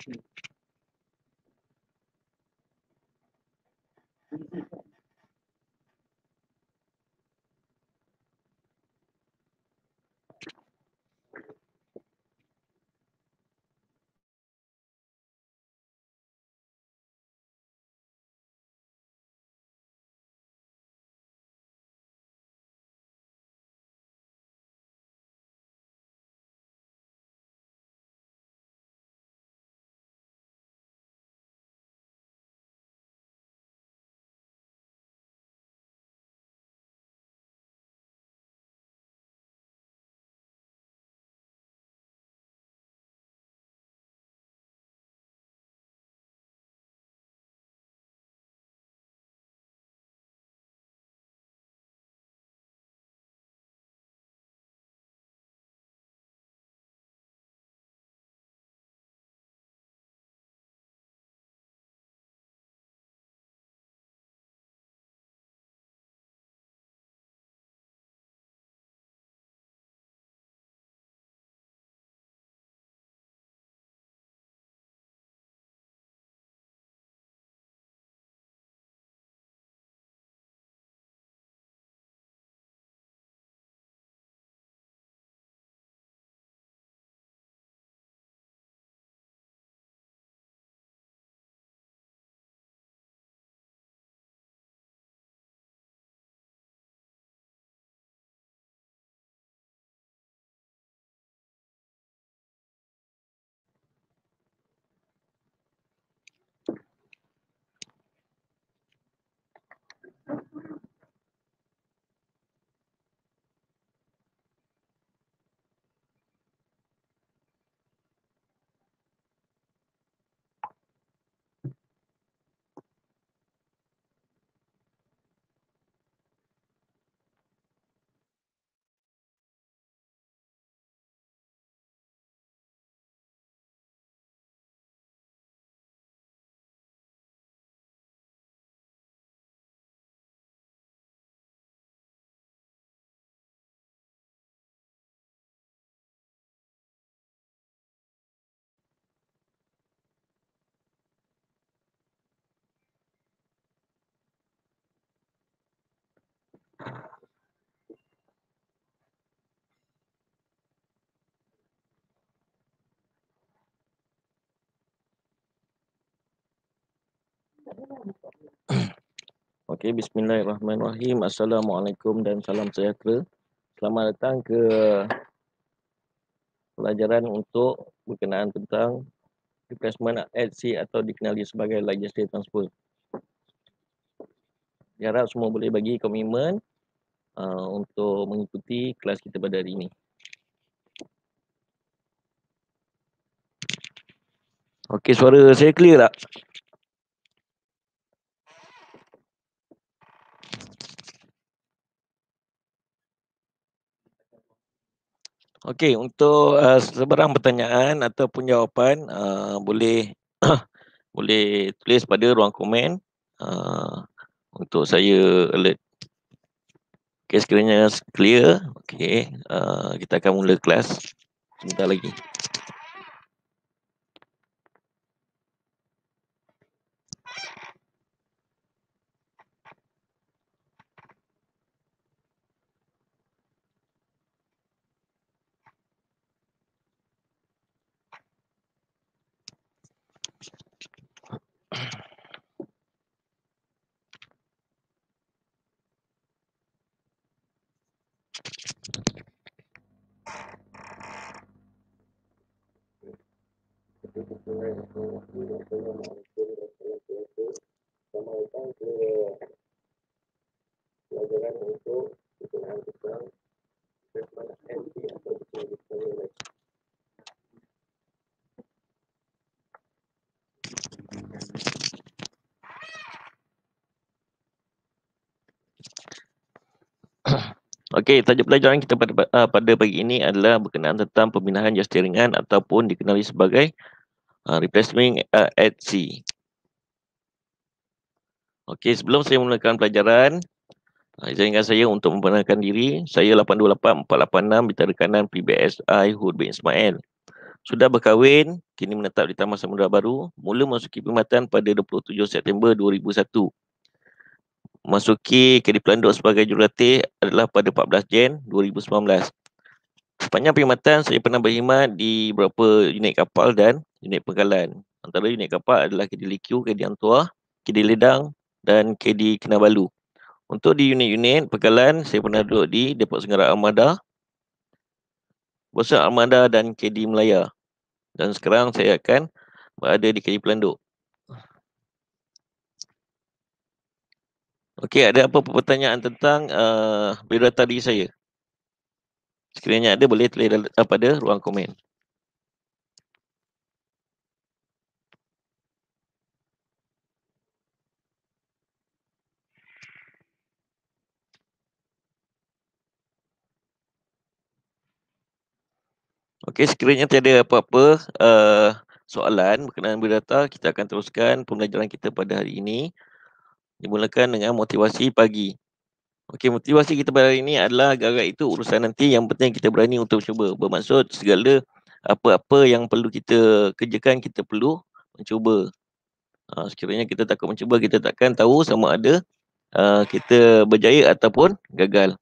Okey, bismillahirrahmanirrahim. Assalamualaikum dan salam sejahtera. Selamat datang ke pelajaran untuk berkenaan tentang replacement at sea atau dikenali sebagai legislative transfer. Harap semua boleh bagi komitmen untuk mengikuti kelas kita pada hari ini. Okey, suara saya clear tak? Okey, untuk sebarang pertanyaan ataupun jawapan boleh boleh tulis pada ruang komen untuk saya alert. Okey, sekiranya clear, okey, kita akan mula kelas sebentar lagi. Pelajaran untuk berkenaan tentang Okey, tajuk pelajaran kita pada pagi ini adalah berkenaan tentang pemindahan jas ringan ataupun dikenali sebagai replacement at sea. Okey, sebelum saya mulakan pelajaran, izinkan saya untuk memperkenalkan diri. Saya 828-486 Bintang Rekanan PBSI Hud bin Ismail. Sudah berkahwin, kini menetap di Taman Samudra Baru, mula masuki perkhidmatan pada 27 September 2001. Masuki Kedi Pelanduk sebagai jurulatih adalah pada 14 Jan 2019. Sepanjang perkhidmatan, saya pernah berkhidmat di beberapa unit kapal dan unit penggalan. Antara unit kapal adalah Kedi Likiu, Kedi Antua, Kedi Ledang dan Kedi Kinabalu. Untuk di unit-unit penggalan, saya pernah duduk di Depot Senggarang Armada, Bosan Armada dan Kedi Melaya. Dan sekarang saya akan berada di Kedi Pelanduk. Okey, ada apa pertanyaan tentang biodata diri saya? Sekiranya ada, boleh tulis pada ruang komen. Okey, sekiranya tiada apa-apa soalan berkenaan biodata, kita akan teruskan pembelajaran kita pada hari ini. Dimulakan dengan motivasi pagi. Okey, motivasi kita pada hari ini adalah agak-agak itu urusan nanti, yang penting kita berani untuk cuba. Bermaksud segala apa-apa yang perlu kita kerjakan, kita perlu mencuba. Sekiranya kita takut mencuba, kita takkan tahu sama ada kita berjaya ataupun gagal.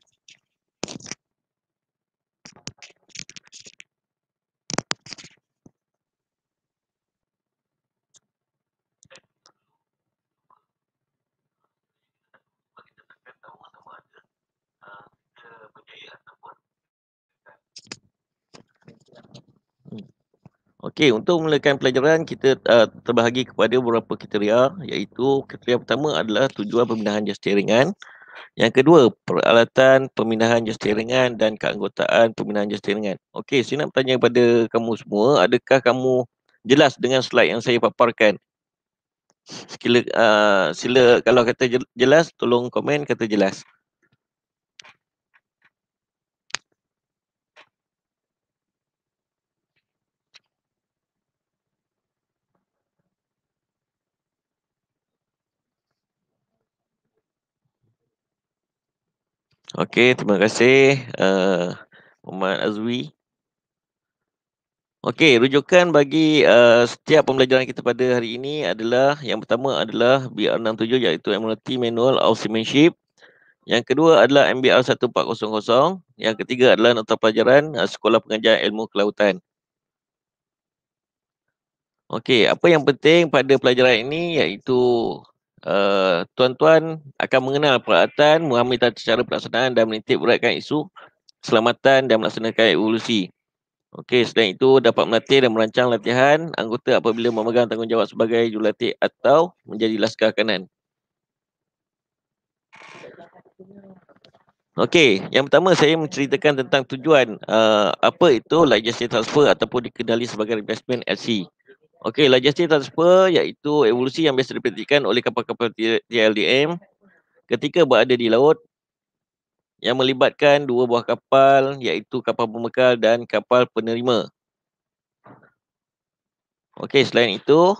Okey, untuk memulakan pelajaran, kita terbahagi kepada beberapa kriteria, iaitu kriteria pertama adalah tujuan pemindahan jasa ringan. Yang kedua, peralatan pemindahan jasa ringan dan keanggotaan pemindahan jasa ringan. Okey, saya nak bertanya kepada kamu semua, adakah kamu jelas dengan slide yang saya paparkan? Sila kalau kata jelas, tolong komen kata jelas. Okey, terima kasih Muhammad Azwi. Okey, rujukan bagi setiap pembelajaran kita pada hari ini adalah, yang pertama adalah BR67, iaitu Admiralty Manual of Seamanship. Yang kedua adalah MBR 1400. Yang ketiga adalah nota pelajaran Sekolah Pengajian Ilmu Kelautan. Okey, apa yang penting pada pelajaran ini iaitu tuan-tuan akan mengenal peralatan, memahami tata cara pelaksanaan dan menitik beratkan isu keselamatan dan melaksanakan evolusi. Okey, selain itu dapat melatih dan merancang latihan anggota apabila memegang tanggungjawab sebagai jurulatih atau menjadi laskar kanan. Okey, yang pertama saya menceritakan tentang tujuan apa itu Legacy Transfer ataupun dikenali sebagai Replacement at Sea. Okey, Legacy Transfer iaitu evolusi yang biasa dipraktikkan oleh kapal-kapal TLDM ketika berada di laut, yang melibatkan dua buah kapal, iaitu kapal pembekal dan kapal penerima. Okey, selain itu,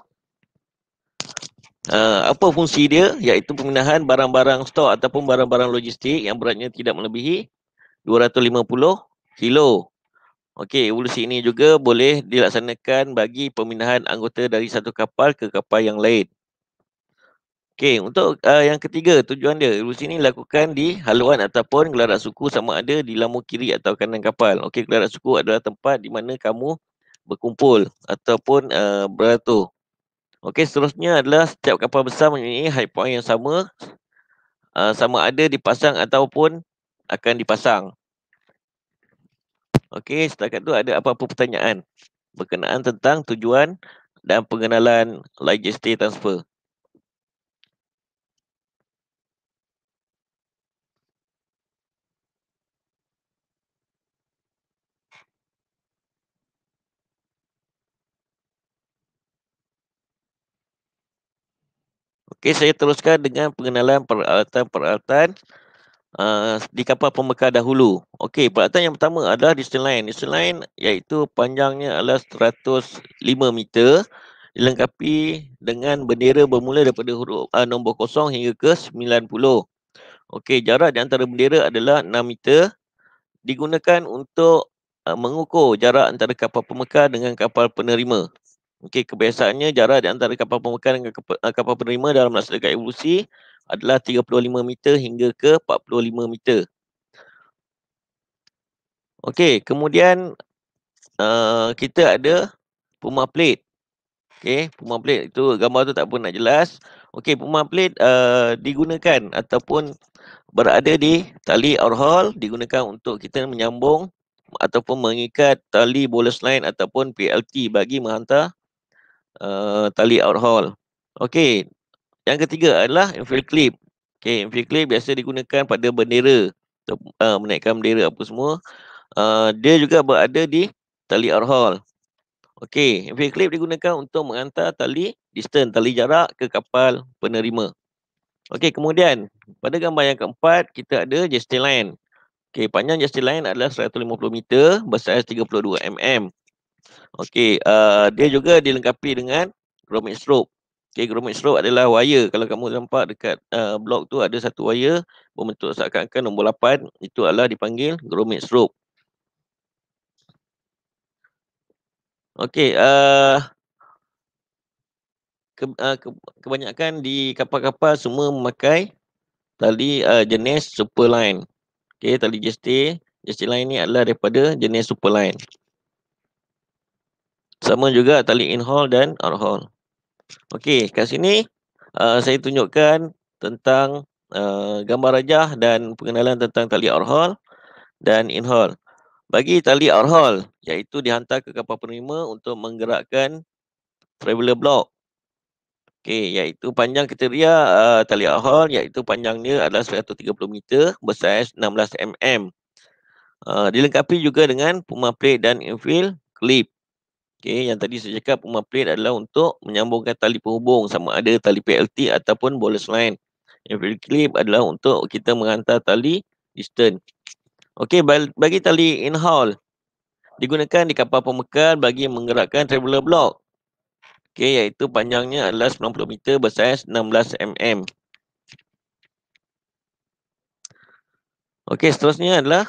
apa fungsi dia? Iaitu pemindahan barang-barang stok ataupun barang-barang logistik yang beratnya tidak melebihi 250 kilo. Okey, evolusi ini juga boleh dilaksanakan bagi pemindahan anggota dari satu kapal ke kapal yang lain. Okey, untuk yang ketiga, tujuan dia, evolusi ini dilakukan di haluan ataupun gelarak suku, sama ada di lamu kiri atau kanan kapal. Okey, gelarak suku adalah tempat di mana kamu berkumpul ataupun beratur. Okey, seterusnya adalah setiap kapal besar mempunyai high point yang sama, sama ada dipasang ataupun akan dipasang. Okey, setakat tu ada apa-apa pertanyaan berkenaan tentang tujuan dan pengenalan Legacy Transfer? Okey, saya teruskan dengan pengenalan peralatan-peralatan di kapal pembekal dahulu. Okey, peralatan yang pertama adalah Distance Line. Distance Line iaitu panjangnya adalah 105 meter, dilengkapi dengan bendera bermula daripada huruf nombor 0 hingga ke 90. Okey, jarak di antara bendera adalah 6 meter. Digunakan untuk mengukur jarak antara kapal pemekar dengan kapal penerima. Okey, kebiasaannya jarak di antara kapal pemekar dengan kapal penerima dalam melaksanakan evolusi adalah 35 meter hingga ke 45 meter. Okey, kemudian kita ada puma plate. Okey, puma plate itu gambar tu tak pun nak jelas. Okey, puma plate digunakan ataupun berada di tali overhaul, digunakan untuk kita menyambung ataupun mengikat tali bolus line ataupun PLT bagi menghantar tali overhaul. Okey, yang ketiga adalah infill clip. Okey, infill clip biasa digunakan pada bendera untuk menaikkan bendera apa semua. Dia juga berada di tali overhaul. Okey, infill clip digunakan untuk menghantar tali distance, tali jarak ke kapal penerima. Okey, kemudian pada gambar yang keempat kita ada gesture line. Okey, panjang gesture line adalah 150 meter, bersaiz 32 mm. Okey, dia juga dilengkapi dengan grommet stroke. Okey, grommet stroke adalah wire. Kalau kamu nampak dekat blok tu ada satu wire berbentuk seakan-akan nombor 8, itu adalah dipanggil grommet stroke. Okey, kebanyakan di kapal-kapal semua memakai tali jenis superline. Okey, tali gesture line ni adalah daripada jenis superline. Sama juga tali in-haul dan out-haul. Okey, kat sini saya tunjukkan tentang gambar rajah dan pengenalan tentang tali out-haul dan in-haul. Bagi tali out-haul, iaitu dihantar ke kapal penerima untuk menggerakkan traveller block. Okey, iaitu panjang kriteria tali out-haul, iaitu panjangnya adalah 130 meter, bersaiz 16 mm. Dilengkapi juga dengan puma plate dan infill clip. Okey, yang tadi saya cakap puma plate adalah untuk menyambungkan tali penghubung sama ada tali PLT ataupun bolus line. Infill clip adalah untuk kita menghantar tali distance. Okey, bagi tali in-haul digunakan di kapal pemekar bagi menggerakkan traveller block. Okey, iaitu panjangnya adalah 90 meter, bersaiz 16 mm. Okey, seterusnya adalah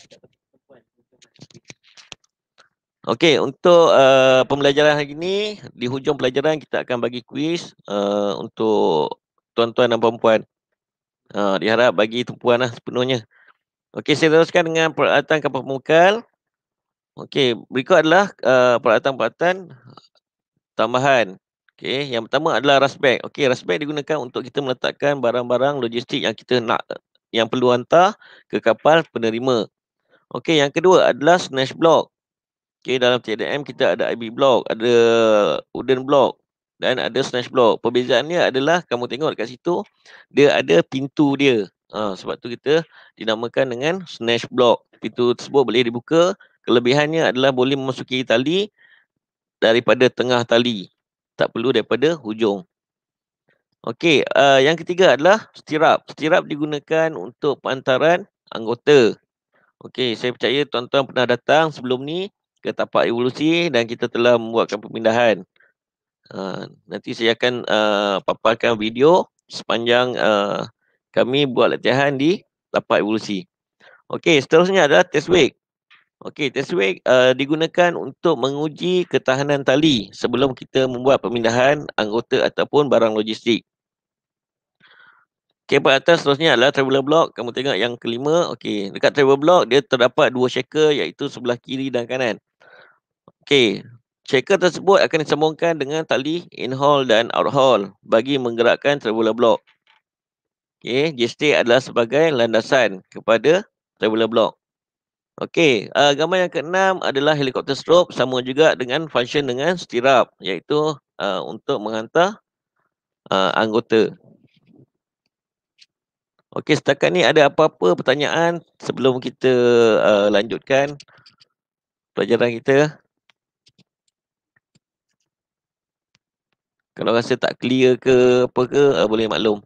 okey, untuk pembelajaran hari ini, di hujung pelajaran kita akan bagi kuis untuk tuan-tuan dan puan-puan. Diharap bagi tumpuan lah sepenuhnya. Okey, saya teruskan dengan peralatan kapal pemukal. Okey, berikut adalah peralatan-peralatan tambahan. Okey, yang pertama adalah rush bag. Okey, rush bag digunakan untuk kita meletakkan barang-barang logistik yang kita nak, yang perlu hantar ke kapal penerima. Okey, yang kedua adalah snatch block. Okey, dalam TDM kita ada IB block, ada wooden block dan ada snatch block. Perbezaannya adalah kamu tengok dekat situ, dia ada pintu dia. Sebab tu kita dinamakan dengan snatch block. Pintu tersebut boleh dibuka. Kelebihannya adalah boleh memasuki tali daripada tengah tali. Tak perlu daripada hujung. Okey, yang ketiga adalah stirrup. Stirrup digunakan untuk pehantaran anggota. Okey, saya percaya tuan-tuan pernah datang sebelum ni ke tapak evolusi dan kita telah membuatkan pemindahan. Nanti saya akan paparkan video sepanjang kami buat latihan di tapak evolusi. Okey, seterusnya adalah test wake. Okey, test wake digunakan untuk menguji ketahanan tali sebelum kita membuat pemindahan anggota ataupun barang logistik. Okey, peralatan seterusnya adalah traveller block. Kamu tengok yang kelima. Okey, dekat traveller block dia terdapat dua shaker iaitu sebelah kiri dan kanan. Okey, shaker tersebut akan disambungkan dengan tali in-haul dan out-haul bagi menggerakkan traveller block. Okey, J-stick adalah sebagai landasan kepada traveller block. Okey, gambar yang keenam adalah helikopter stroke, sama juga dengan function dengan stirrup, iaitu untuk menghantar anggota. Okey, setakat ni ada apa-apa pertanyaan sebelum kita lanjutkan pelajaran kita? Kalau rasa tak clear ke apa ke, boleh maklum.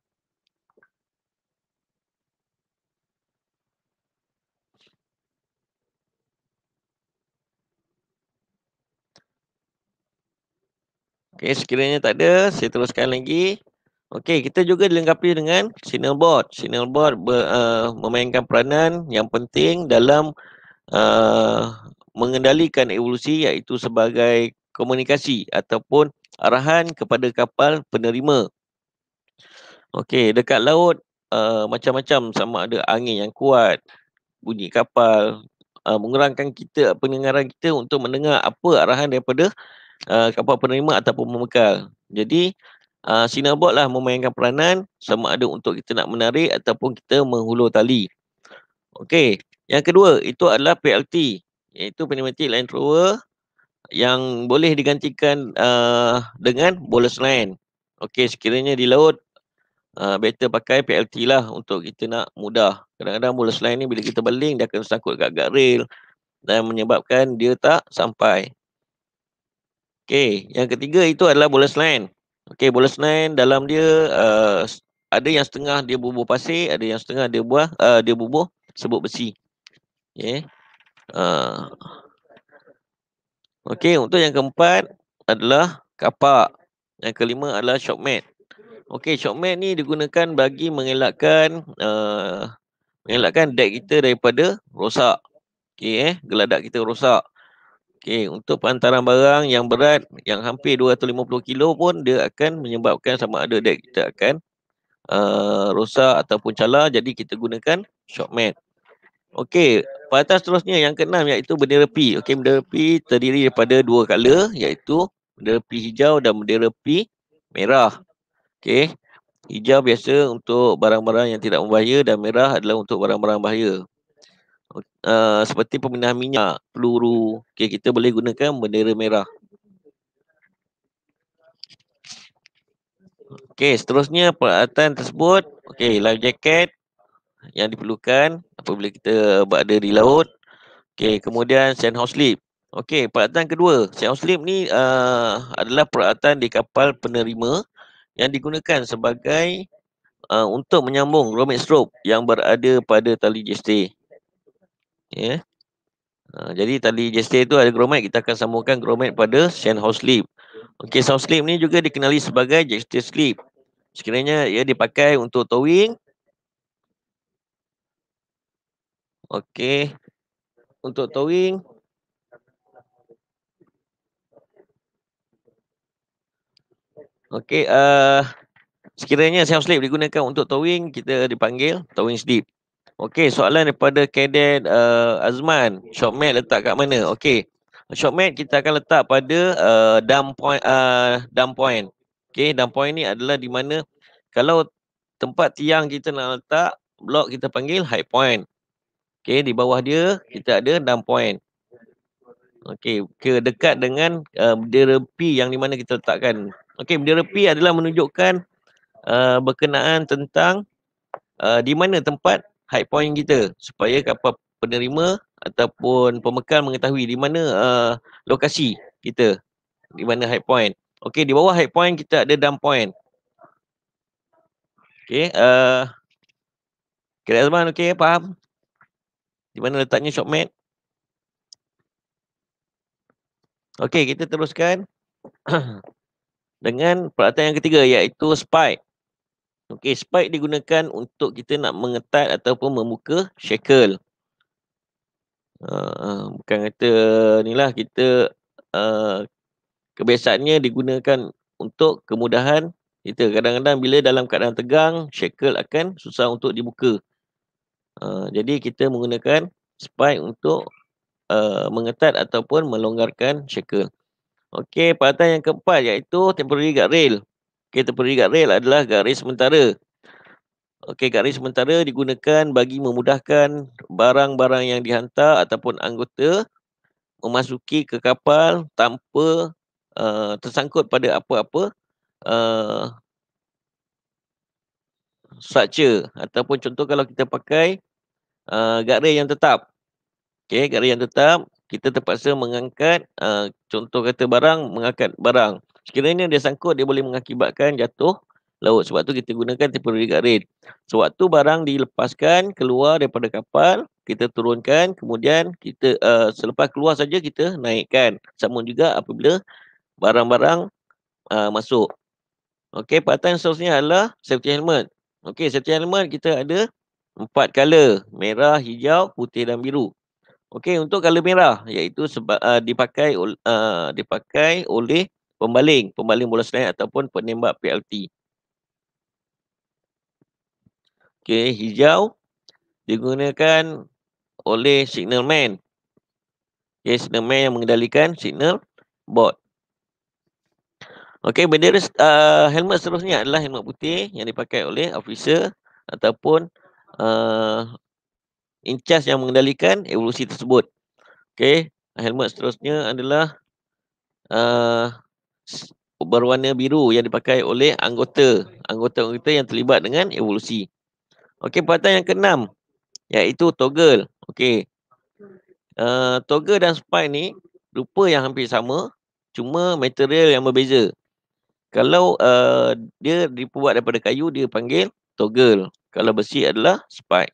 Okey, sekiranya tak ada, saya teruskan lagi. Okey, kita juga dilengkapi dengan signal board. Signal board memainkan peranan yang penting dalam mengendalikan evolusi, iaitu sebagai komunikasi ataupun arahan kepada kapal penerima. Okey, dekat laut macam-macam, sama ada angin yang kuat, bunyi kapal, mengurangkan kita pendengaran kita untuk mendengar apa arahan daripada kapal penerima ataupun pembekal. Jadi sinar board lah memainkan peranan sama ada untuk kita nak menarik ataupun kita menghulur tali. Okey, yang kedua itu adalah PLT, iaitu pneumatic line thrower, yang boleh digantikan dengan bollard line. Okey, sekiranya di laut better pakai PLT lah untuk kita nak mudah. Kadang-kadang bollard line ni bila kita baling dia akan sangkut kat guardrail dan menyebabkan dia tak sampai. Okey, yang ketiga itu adalah bollard line. Okey, bollard line dalam dia ada yang setengah dia bubuh pasir, ada yang setengah dia bubuh sebut besi. Okey. Okey, untuk yang keempat adalah kapak. Yang kelima adalah shock mat. Okey, shock mat ni digunakan bagi mengelakkan deck kita daripada rosak. Okey, geladak kita rosak. Okey, untuk penghantaran barang yang berat yang hampir 250 kilo pun dia akan menyebabkan sama ada deck kita akan rosak ataupun calar, jadi kita gunakan shock mat. Okey, peralatan seterusnya yang keenam iaitu bendera pi. Okey, bendera pi terdiri daripada dua color, iaitu bendera pi hijau dan bendera pi merah. Okey, hijau biasa untuk barang-barang yang tidak berbahaya dan merah adalah untuk barang-barang bahaya. Seperti pemindahan minyak, peluru. Okey, kita boleh gunakan bendera merah. Okey, seterusnya peralatan tersebut. Okey, life jacket yang diperlukan apabila kita berada di laut. Okey, kemudian sand house slip. Okey, peralatan kedua, sand house slip ni adalah peralatan di kapal penerima yang digunakan sebagai untuk menyambung grommet stroke yang berada pada tali jeste. Ya. Jadi tali jeste itu ada grommet, kita akan sambungkan grommet pada sand house slip. Okey, sand house slip ni juga dikenali sebagai jeste slip. Sekiranya ia dipakai untuk towing. Okey, untuk towing. Okey, sekiranya sand house slip digunakan untuk towing, kita dipanggil towing slip. Okey, soalan daripada kadet Azman, shock mat letak kat mana? Okey, shock mat kita akan letak pada dump point. Okey, dump point ni adalah di mana kalau tempat tiang kita nak letak blok, kita panggil high point. Okey, di bawah dia kita ada dump point. Okey, dekat dengan bendera P yang di mana kita letakkan. Okey, bendera P adalah menunjukkan berkenaan tentang di mana tempat high point kita, supaya kapal penerima ataupun pembekal mengetahui di mana lokasi kita, di mana high point. Okey, di bawah high point kita ada dump point. Okey, Kira Azman, okey, faham? Di mana letaknya shock mat? Okey, kita teruskan dengan peralatan yang ketiga, iaitu spike. Okey, spike digunakan untuk kita nak mengetat ataupun membuka shackle. Bukan kata ni lah, kita kebiasaannya digunakan untuk kemudahan kita. Kadang-kadang bila dalam keadaan tegang, shackle akan susah untuk dibuka. Jadi kita menggunakan spike untuk mengetat ataupun melonggarkan shackle. Okey, peralatan yang keempat iaitu temporary guardrail. Okey, temporary guardrail adalah garis sementara. Okey, garis sementara digunakan bagi memudahkan barang-barang yang dihantar ataupun anggota memasuki ke kapal tanpa tersangkut pada apa-apa structure. Ataupun contoh kalau kita pakai guardrail yang tetap. Okey, guardrail yang tetap, kita terpaksa mengangkat contoh kata mengangkat barang. Sekiranya dia sangkut, dia boleh mengakibatkan jatuh laut. Sebab tu kita gunakan temporary guardrail. Sewaktu barang dilepaskan keluar daripada kapal, kita turunkan, kemudian kita selepas keluar saja kita naikkan. Sama juga apabila barang-barang masuk. Okey, peralatan seterusnya adalah safety helmet. Okey, safety helmet kita ada 4 color, merah, hijau, putih dan biru. Okey, untuk color merah iaitu dipakai oleh pembaling bola senayan ataupun penembak PLT. Okey, hijau digunakan oleh signalman. Okey, signalman yang mengendalikan signal board. Okey, bendera helmet seterusnya adalah helmet putih yang dipakai oleh officer ataupun uh, in charge yang mengendalikan evolusi tersebut. Okey, helmet seterusnya adalah uh, berwarna biru yang dipakai oleh anggota-anggota yang terlibat dengan evolusi. Okey, peralatan yang keenam iaitu toggle. Okey, toggle dan spike ni rupa yang hampir sama, cuma material yang berbeza. Kalau dia dibuat daripada kayu, dia panggil toggle. Kalau besi adalah spike.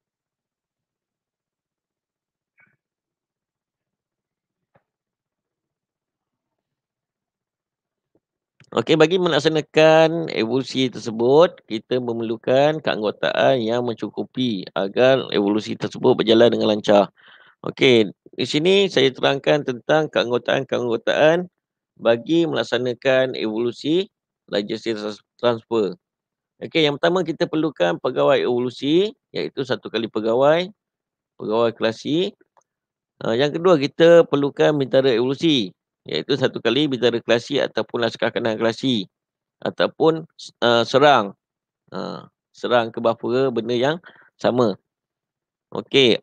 Okey, bagi melaksanakan evolusi tersebut, kita memerlukan keanggotaan yang mencukupi agar evolusi tersebut berjalan dengan lancar. Okey, di sini saya terangkan tentang keanggotaan-keanggotaan bagi melaksanakan evolusi logistik transfer. Okey, yang pertama kita perlukan pegawai evolusi, iaitu satu kali pegawai kelasi. Yang kedua, kita perlukan bintara evolusi, iaitu satu kali bintara kelasi ataupun laskar kanan kelasi. Ataupun serang. Serang ke bafera benda yang sama. Okey,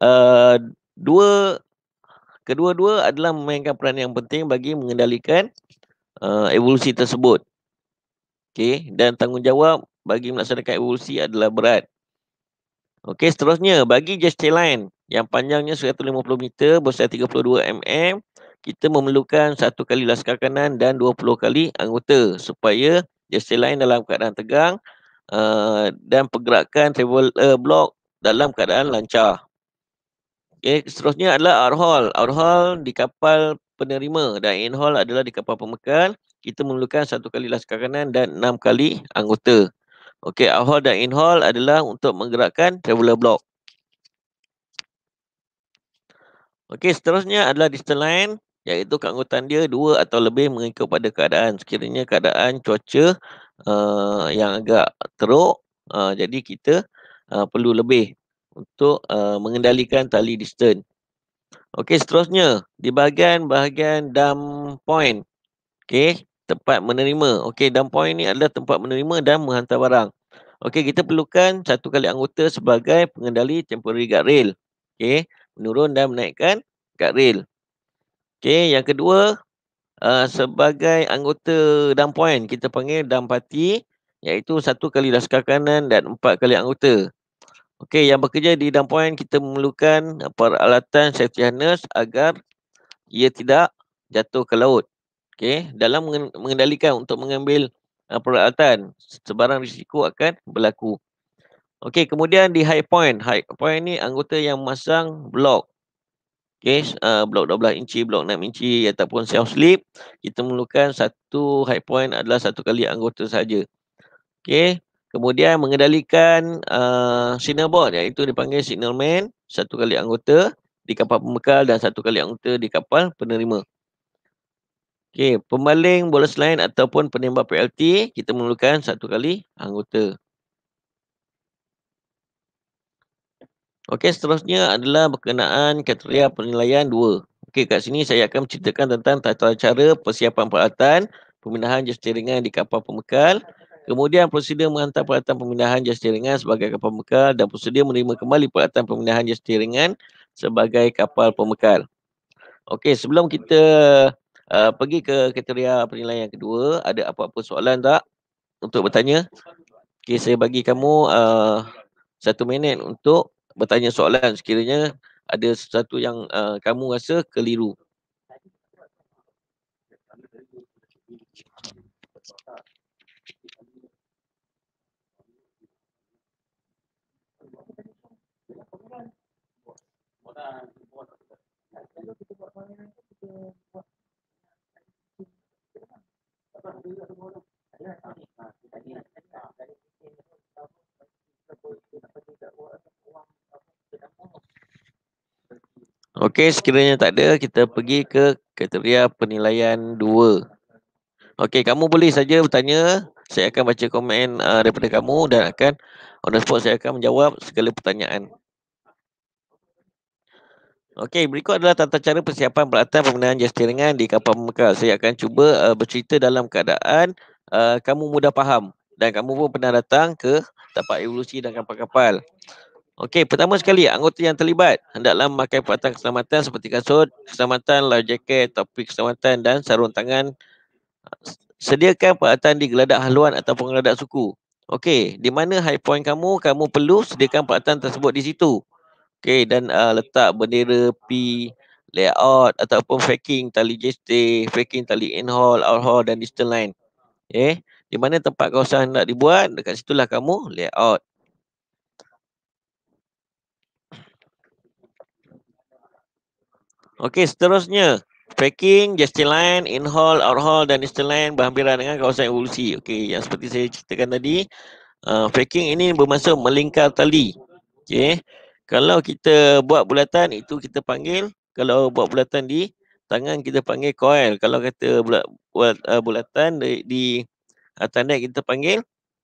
kedua-dua adalah memainkan peran yang penting bagi mengendalikan evolusi tersebut. Okey, dan tanggungjawab bagi melaksanakan evolusi adalah berat. Okey, seterusnya bagi gesture line yang panjangnya 150 meter besar 32 mm, kita memerlukan satu kali laskar kanan dan 20 kali anggota supaya gesture line dalam keadaan tegang dan pergerakan travel block dalam keadaan lancar. Okay, seterusnya adalah outhaul. Outhaul di kapal penerima dan inhaul adalah di kapal pembekal. Kita memerlukan satu kali laskar kanan dan 6 kali anggota. Okey, outhaul dan inhaul adalah untuk menggerakkan traveler block. Okey, seterusnya adalah distance line, iaitu keanggotaan dia 2 atau lebih mengikut pada keadaan. Sekiranya keadaan cuaca yang agak teruk, jadi kita perlu lebih untuk mengendalikan tali distance. Okey, seterusnya di bahagian dam point. Okey, tempat menerima. Okey, dam point ni adalah tempat menerima dan menghantar barang. Okey, kita perlukan satu kali anggota sebagai pengendali temporary guardrail. Okey, menurun dan menaikkan guardrail. Okey, yang kedua, sebagai anggota dam point, kita panggil dam party, iaitu satu kali laskar kanan dan 4 kali anggota. Okey, yang bekerja di dam point, kita memerlukan peralatan safety harness agar ia tidak jatuh ke laut. Okey, dalam mengendalikan untuk mengambil peralatan, sebarang risiko akan berlaku. Okey, kemudian di high point. High point ni anggota yang memasang blok. Okey, blok 12 inci, blok 6 inci ataupun self slip. Kita memerlukan satu high point adalah satu kali anggota saja. Okey, kemudian mengendalikan signal board, iaitu dipanggil signalman, satu kali anggota di kapal pembekal dan satu kali anggota di kapal penerima. Okey, pembaling bola senayan ataupun penembak PLT, kita memerlukan satu kali anggota. Okey, seterusnya adalah berkenaan kriteria penilaian 2. Okey, kat sini saya akan menceritakan tentang tata cara persiapan peralatan, pemindahan jas ringan di kapal pembekal, kemudian prosedur menghantar peralatan pemindahan jas ringan sebagai kapal pembekal dan prosedur menerima kembali peralatan pemindahan jas ringan sebagai kapal pembekal. Okey, sebelum kita pergi ke kriteria penilaian yang kedua, ada apa-apa soalan tak untuk bertanya? Okey, saya bagi kamu 1 minit untuk bertanya soalan sekiranya ada sesuatu yang kamu rasa keliru. Okey, sekiranya tak ada, kita pergi ke kriteria penilaian 2. Okey, kamu boleh saja bertanya. Saya akan baca komen daripada kamu dan akan on the spot saya akan menjawab segala pertanyaan. Okey, berikut adalah tata cara persiapan peralatan penggunaan jet ski ringan di kapal pembekal. Saya akan cuba bercerita dalam keadaan kamu mudah faham dan kamu pun pernah datang ke tempat evolusi dan kapal-kapal. Okey, pertama sekali, anggota yang terlibat hendaklah memakai peralatan keselamatan seperti kasut keselamatan, life jacket, topi keselamatan dan sarung tangan. Sediakan peralatan di geladak haluan ataupun geladak suku. Okey, di mana high point kamu, kamu perlu sediakan peralatan tersebut di situ. Okey, dan letak bendera P, layout ataupun faking tali J-stay, faking tali in-haul, out-haul dan distance line. Okey, di mana tempat kawasan nak dibuat, dekat situlah kamu layout. Okey, seterusnya. Faking, J-stay line, in-haul, out-haul dan distance line berhampiran dengan kawasan evolusi. Okey, yang seperti saya ceritakan tadi, faking ini bermaksud melingkar tali. Okey. Kalau kita buat bulatan itu kita panggil, kalau buat bulatan di tangan kita panggil coil. Kalau kata buat bulatan di atas net kita panggil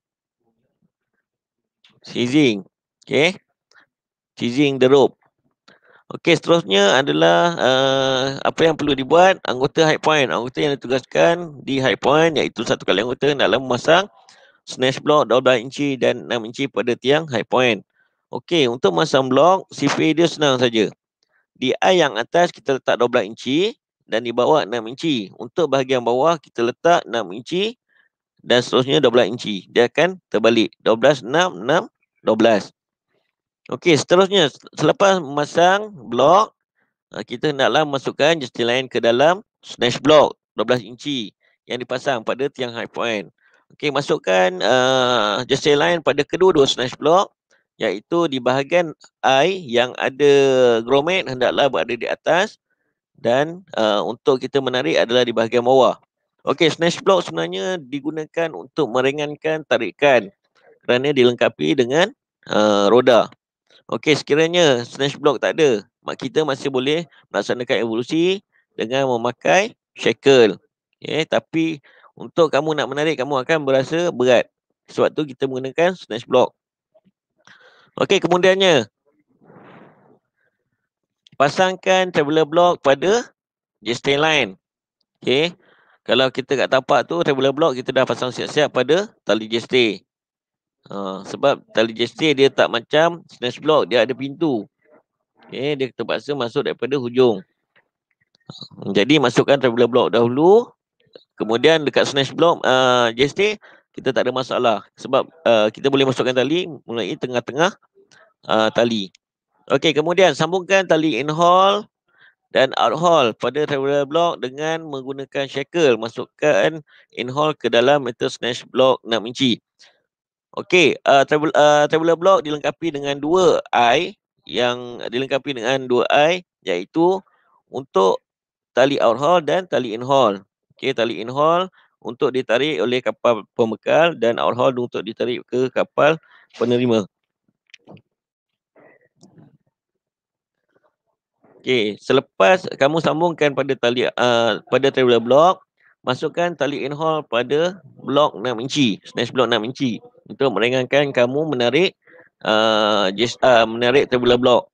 seizing. Okey. Seizing the rope. Okey, seterusnya adalah apa yang perlu dibuat anggota high point. Anggota yang ditugaskan di high point iaitu satu kali anggota dalam memasang snatch block 12 inci dan 6 inci pada tiang high point. Okey, untuk masang blok, sifir dia senang saja. Di eye yang atas kita letak 12 inci dan di bawah 6 inci. Untuk bahagian bawah kita letak 6 inci dan seterusnya 12 inci. Dia akan terbalik. 12, 6, 6, 12. Okey, seterusnya selepas memasang blok, kita hendaklah masukkan jet line ke dalam snatch block 12 inci yang dipasang pada tiang high point. Okey, masukkan jet line pada kedua-dua snatch block iaitu di bahagian eye yang ada grommet hendaklah berada di atas dan untuk kita menarik adalah di bahagian bawah. Okey, snatch block sebenarnya digunakan untuk meringankan tarikan kerana dilengkapi dengan roda. Okey, sekiranya snatch block tak ada, kita masih boleh melaksanakan evolusi dengan memakai shackle. Okey, tapi untuk kamu nak menarik, kamu akan berasa berat. Sebab tu kita menggunakan snatch block. Okey, kemudiannya pasangkan traveler block pada jet line. Okey. Kalau kita kat tapak tu traveler block kita dah pasang siap-siap pada tali jet. Sebab tali jet dia tak macam snatch block, dia ada pintu. Okey, dia terpaksa masuk daripada hujung. Jadi masukkan traveler block dahulu. Kemudian dekat snatch block jet kita tak ada masalah sebab kita boleh masukkan tali mulai tengah-tengah tali. Okey, kemudian sambungkan tali in-haul dan out-haul pada traveler block dengan menggunakan shackle. Masukkan in-haul ke dalam metal snatch block 6 inci. Okey, traveler block dilengkapi dengan dua eye iaitu untuk tali out-haul dan tali in-haul. Okey, tali in-haul untuk ditarik oleh kapal pembekal dan out-haul untuk ditarik ke kapal penerima. Okey, selepas kamu sambungkan pada pada traveler block, masukkan tali in-haul pada blok 6 inci, snatch block 6 inci untuk meringankan kamu menarik menarik traveler block.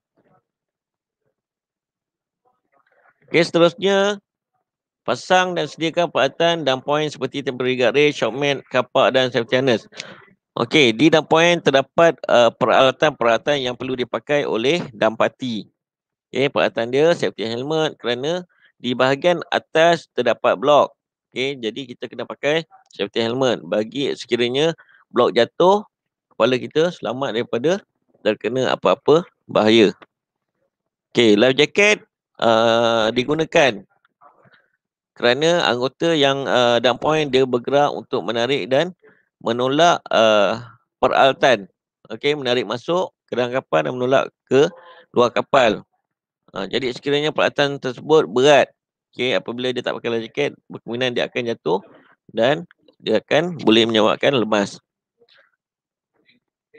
Okey, seterusnya pasang dan sediakan peralatan dan poin seperti temporary guard rail, shockmat, kapak dan safety harness. Okey, di dam point terdapat peralatan-peralatan yang perlu dipakai oleh dampati. Okey, peralatan dia safety helmet kerana di bahagian atas terdapat blok. Okey, jadi kita kena pakai safety helmet bagi sekiranya blok jatuh, kepala kita selamat daripada terkena apa-apa bahaya. Okey, life jacket digunakan kerana anggota yang dam point dia bergerak untuk menarik dan menolak peralatan. Okey, menarik masuk ke dalam kapal dan menolak ke luar kapal. Jadi sekiranya peralatan tersebut berat, okey, apabila dia tak pakai life jacket, berkemungkinan dia akan jatuh dan dia akan boleh menyebabkan lemas.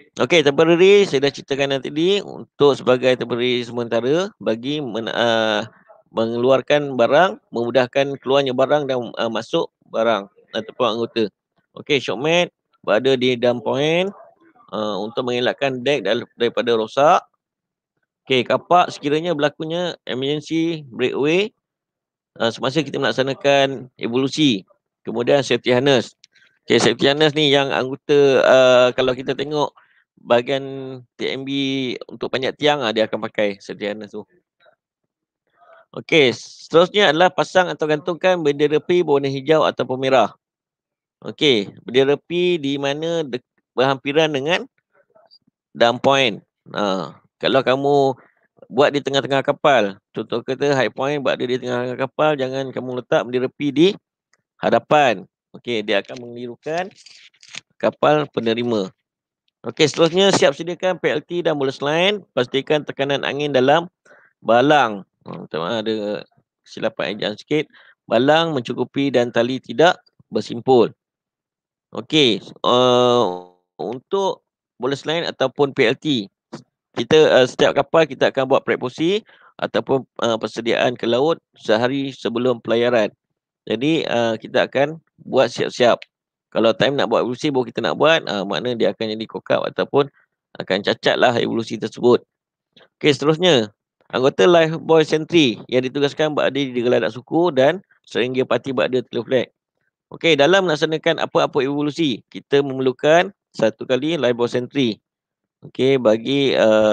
Okey, temporary saya dah ceritakan tadi untuk sebagai temporary sementara bagi mengeluarkan barang, memudahkan keluarnya barang dan masuk barang ataupun anggota. Okey, shockmat berada di dalam point untuk mengelakkan dek daripada rosak. Okey, kapak sekiranya berlakunya emergency breakaway semasa kita melaksanakan evolusi. Kemudian safety harness. Okay, safety harness ni yang anggota kalau kita tengok bahagian TMB untuk panjat tiang dia akan pakai safety harness tu. Okey, seterusnya adalah pasang atau gantungkan bendera api berwarna hijau ataupun merah. Okey, bendera api di mana berhampiran dengan down point. Kalau kamu buat di tengah-tengah kapal, contoh kata high point buat dia di tengah-tengah kapal, jangan kamu letak bendera api di hadapan. Okey, dia akan mengelirukan kapal penerima. Okey, seterusnya siap sediakan PLT dan bola line. Pastikan tekanan angin dalam balang. Ada silapan ejaan sikit. Balang mencukupi dan tali tidak bersimpul. Okey, untuk bola line ataupun PLT, kita setiap kapal kita akan buat preposi ataupun persediaan ke laut sehari sebelum pelayaran. Jadi kita akan buat siap-siap. Kalau time nak buat evolusi baru kita nak buat, makna dia akan jadi kokap ataupun akan cacat lah evolusi tersebut. Okey, seterusnya. Anggota lifebuoy sentry yang ditugaskan berada di geladak suku dan seringga parti berada di flag. Okey, dalam melaksanakan apa-apa evolusi, kita memerlukan satu kali lifebuoy sentry. Okey, bagi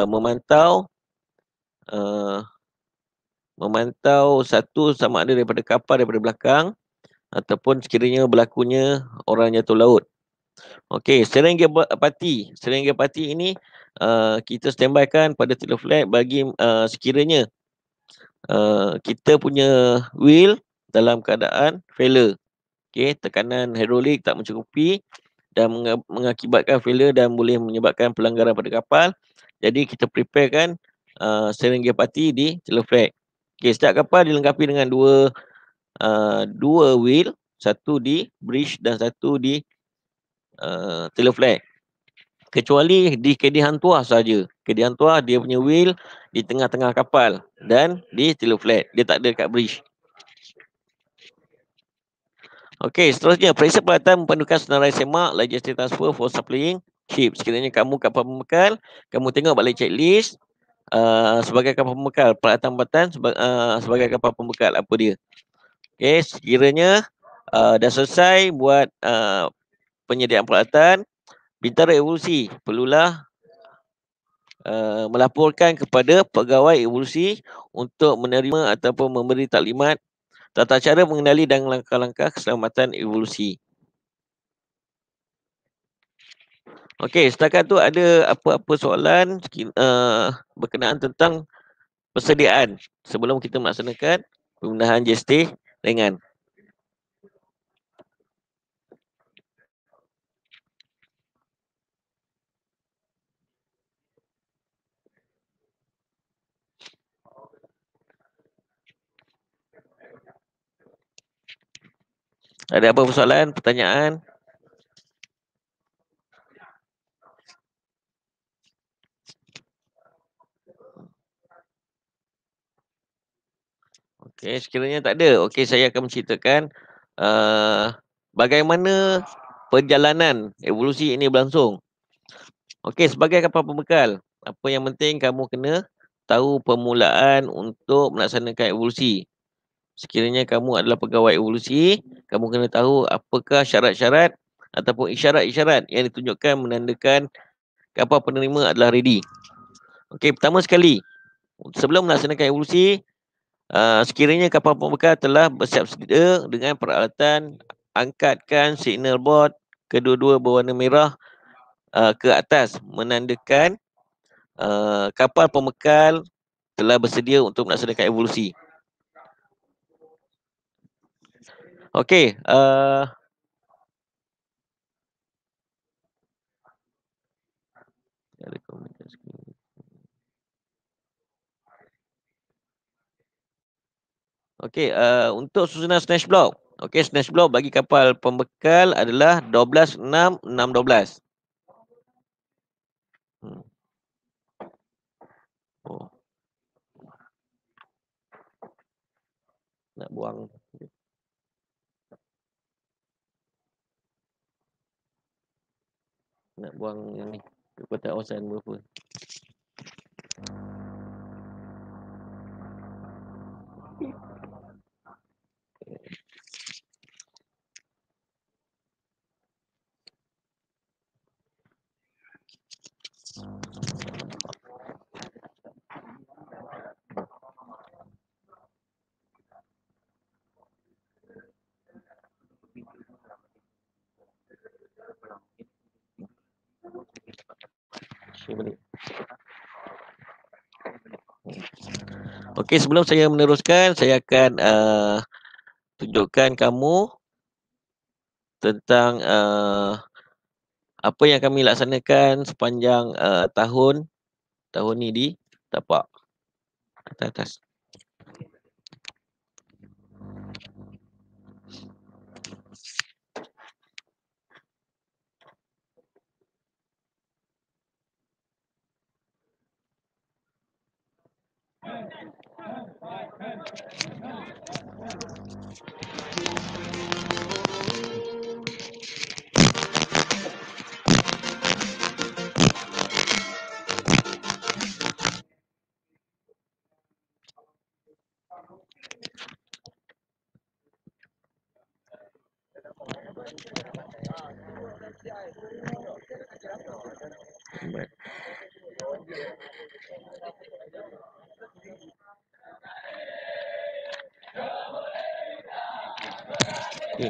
uh, memantau satu sama ada daripada kapal daripada belakang ataupun sekiranya berlakunya orang jatuh laut. Okey, serengga parti. Serengga parti ini kita standbykan pada tail flag bagi sekiranya kita punya wheel dalam keadaan failure. Okey, tekanan hidrolik tak mencukupi dan mengakibatkan failure dan boleh menyebabkan pelanggaran pada kapal. Jadi kita preparekan serengga parti di tail flag. Okey, setiap kapal dilengkapi dengan dua wheel, satu di bridge dan satu di tail flag. Kecuali di KD Hantuah saja. KD Hantuah dia punya wheel di tengah-tengah kapal dan di tail flag. Dia tak ada kat bridge. Okey, seterusnya periksa peralatan mempandukan senarai semak, logistik transfer for supplying ship. Sekiranya kamu kapal pembekal, kamu tengok balik checklist sebagai kapal pembekal, peralatan-peralatan sebagai kapal pembekal apa dia. Okey, sekiranya dah selesai buat penyediaan peralatan, bintara evolusi perlulah melaporkan kepada pegawai evolusi untuk menerima ataupun memberi taklimat tata cara mengenali dan langkah-langkah keselamatan evolusi. Okey, setakat tu ada apa-apa soalan berkenaan tentang persediaan sebelum kita melaksanakan penggunaan JST ringan. Ada apa soalan, pertanyaan? Okey, sekiranya tak ada, okey saya akan menceritakan bagaimana perjalanan evolusi ini berlangsung. Okey, sebagai kapal pembekal, apa yang penting kamu kena tahu permulaan untuk melaksanakan evolusi. Sekiranya kamu adalah pegawai evolusi, kamu kena tahu apakah syarat-syarat ataupun isyarat-isyarat yang ditunjukkan menandakan kapal penerima adalah ready. Okey, pertama sekali, sebelum melaksanakan evolusi, sekiranya kapal pembekal telah bersiap sedia dengan peralatan, angkatkan signal board kedua-dua berwarna merah ke atas menandakan kapal pembekal telah bersedia untuk melaksanakan evolusi. Okey, okey, untuk susunan snatch block. Okey, snatch block bagi kapal pembekal adalah 12 6 6 12. Oh, nak buang. Nak buang yang ni. Kotak awasan berapa? Share balik. Okey, sebelum saya meneruskan, saya akan tunjukkan kamu tentang apa yang kami laksanakan sepanjang tahun ni di tapak atas. Baik. Okay.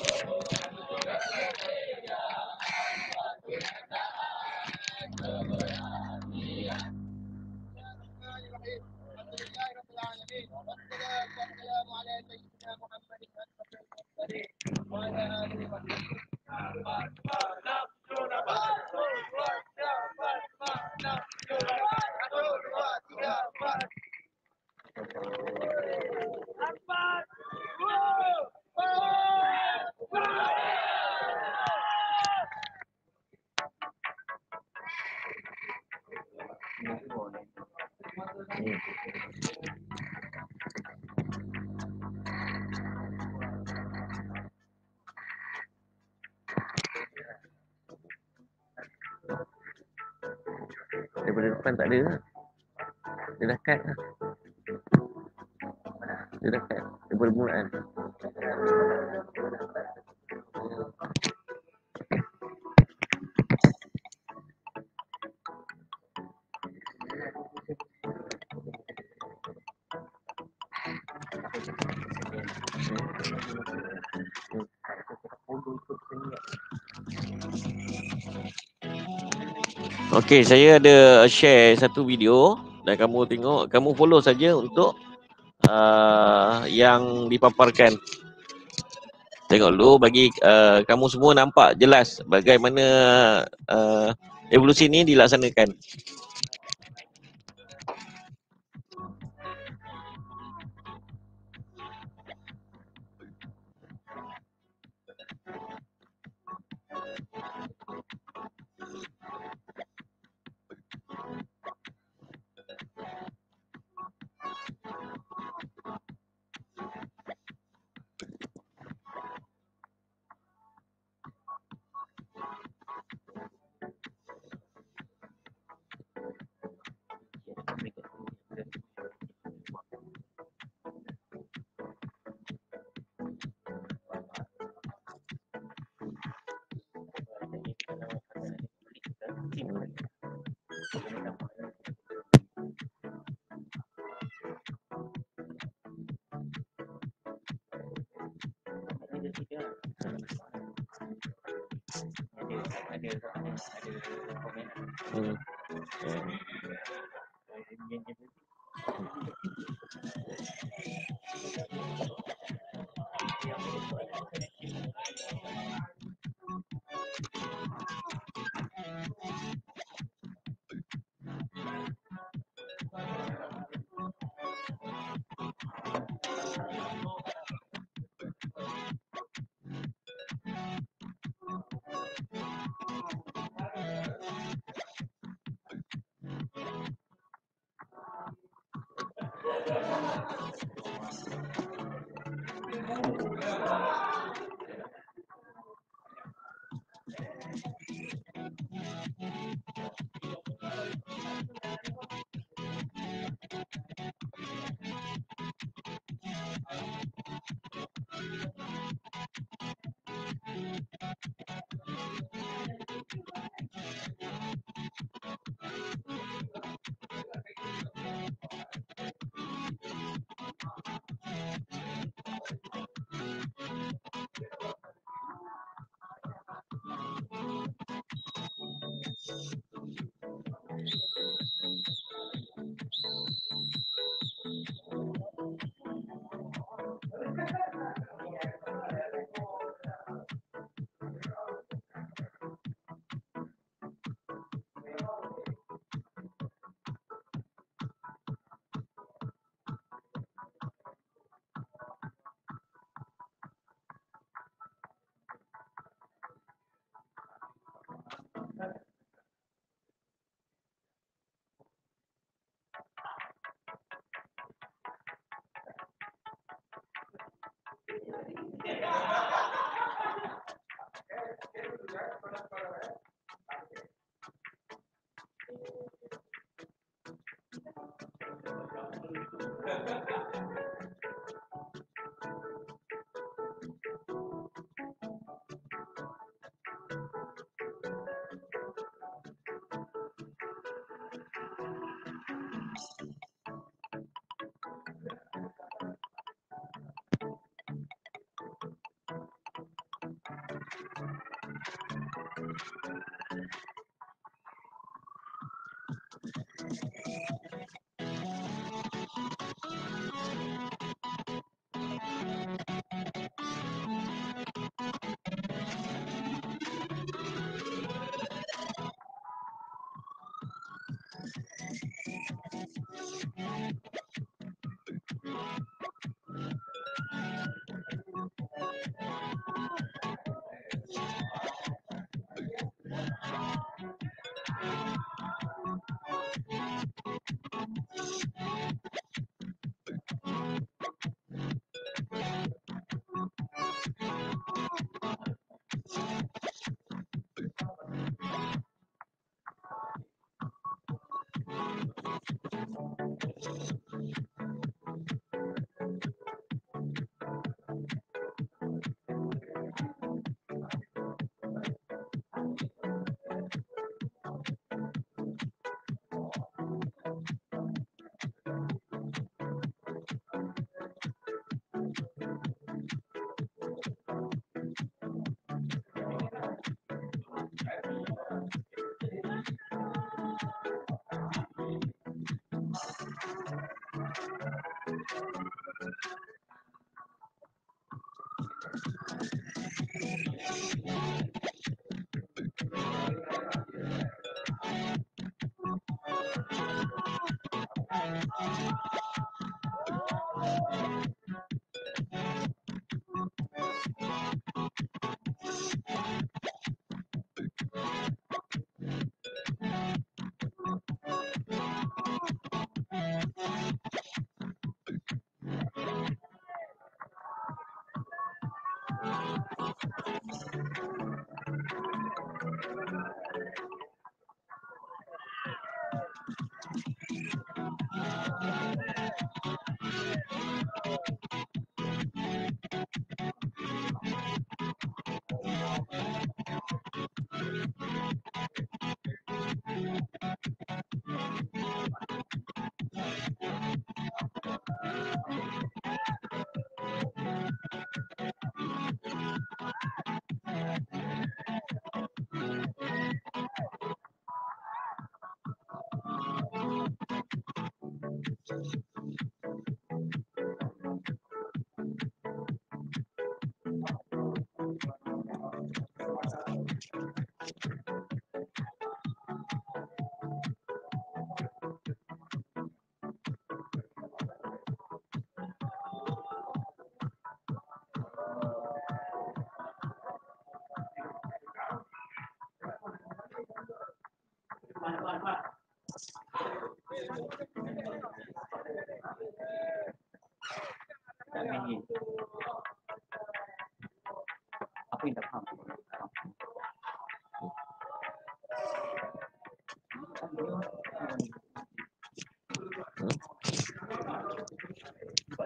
Daripada depan tak ada lah. Dia dah cut lah. Dia dah cut. Daripada permulaan. Okey, saya ada share satu video dan kamu tengok, kamu follow saja untuk yang dipaparkan. Tengok dulu bagi kamu semua nampak jelas bagaimana evolusi ni dilaksanakan.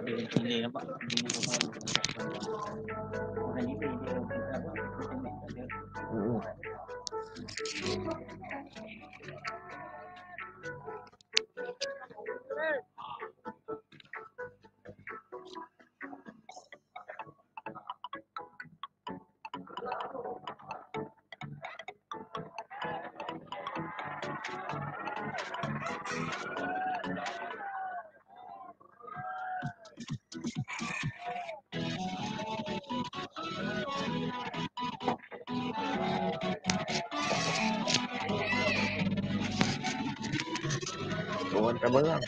Kawan kamera.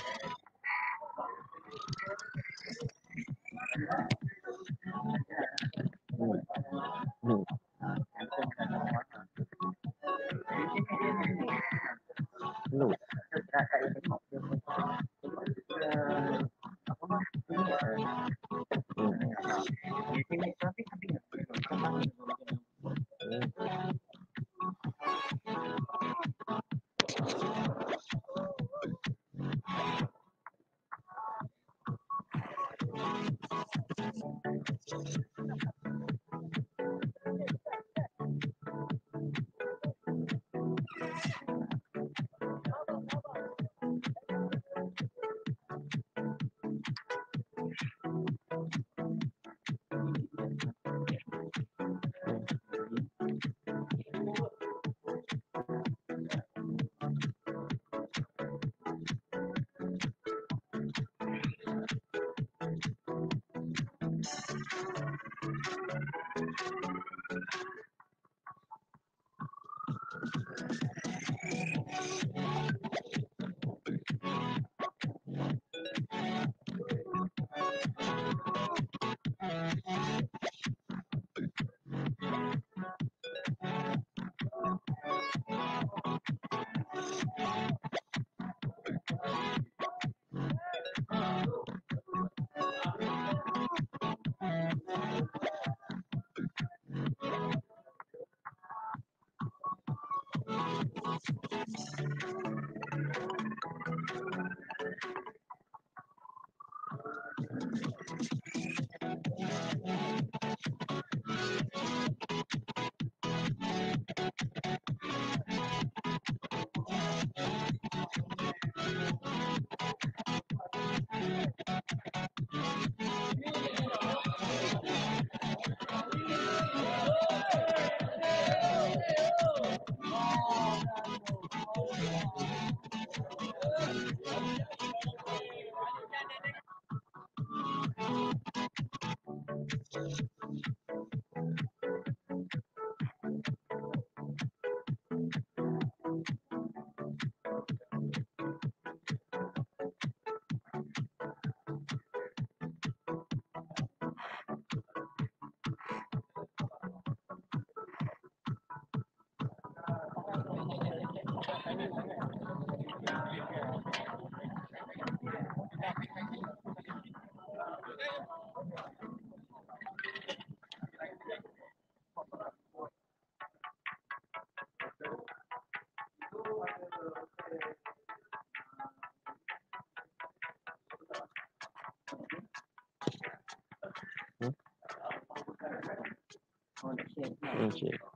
Okay.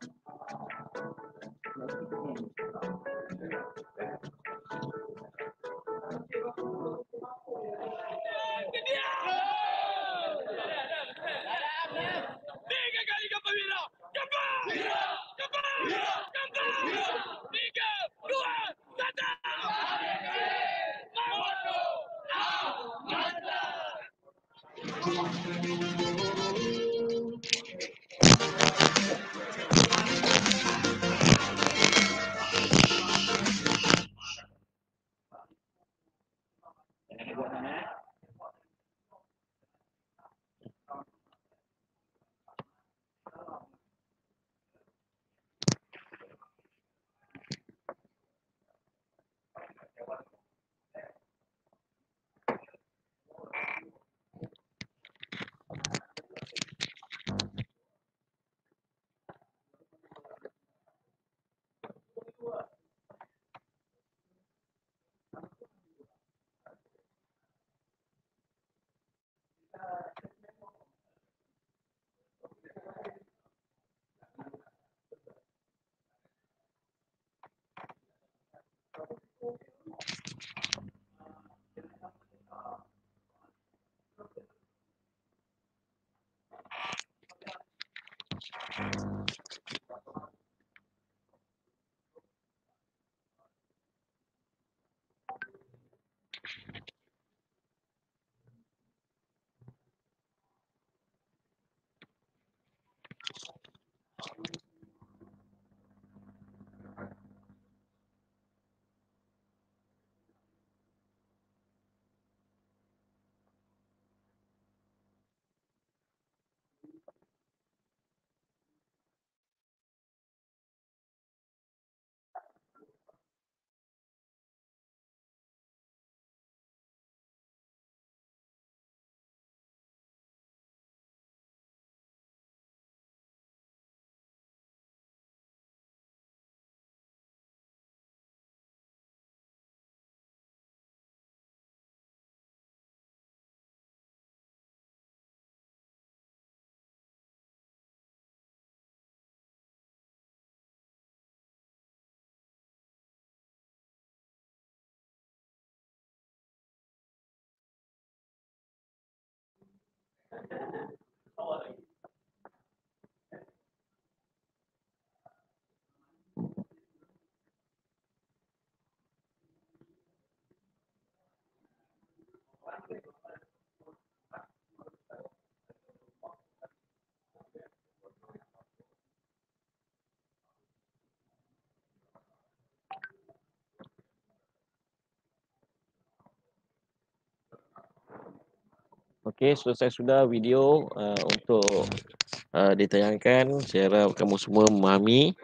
Okey, selesai sudah video untuk ditayangkan. Saya harap kamu semua memahami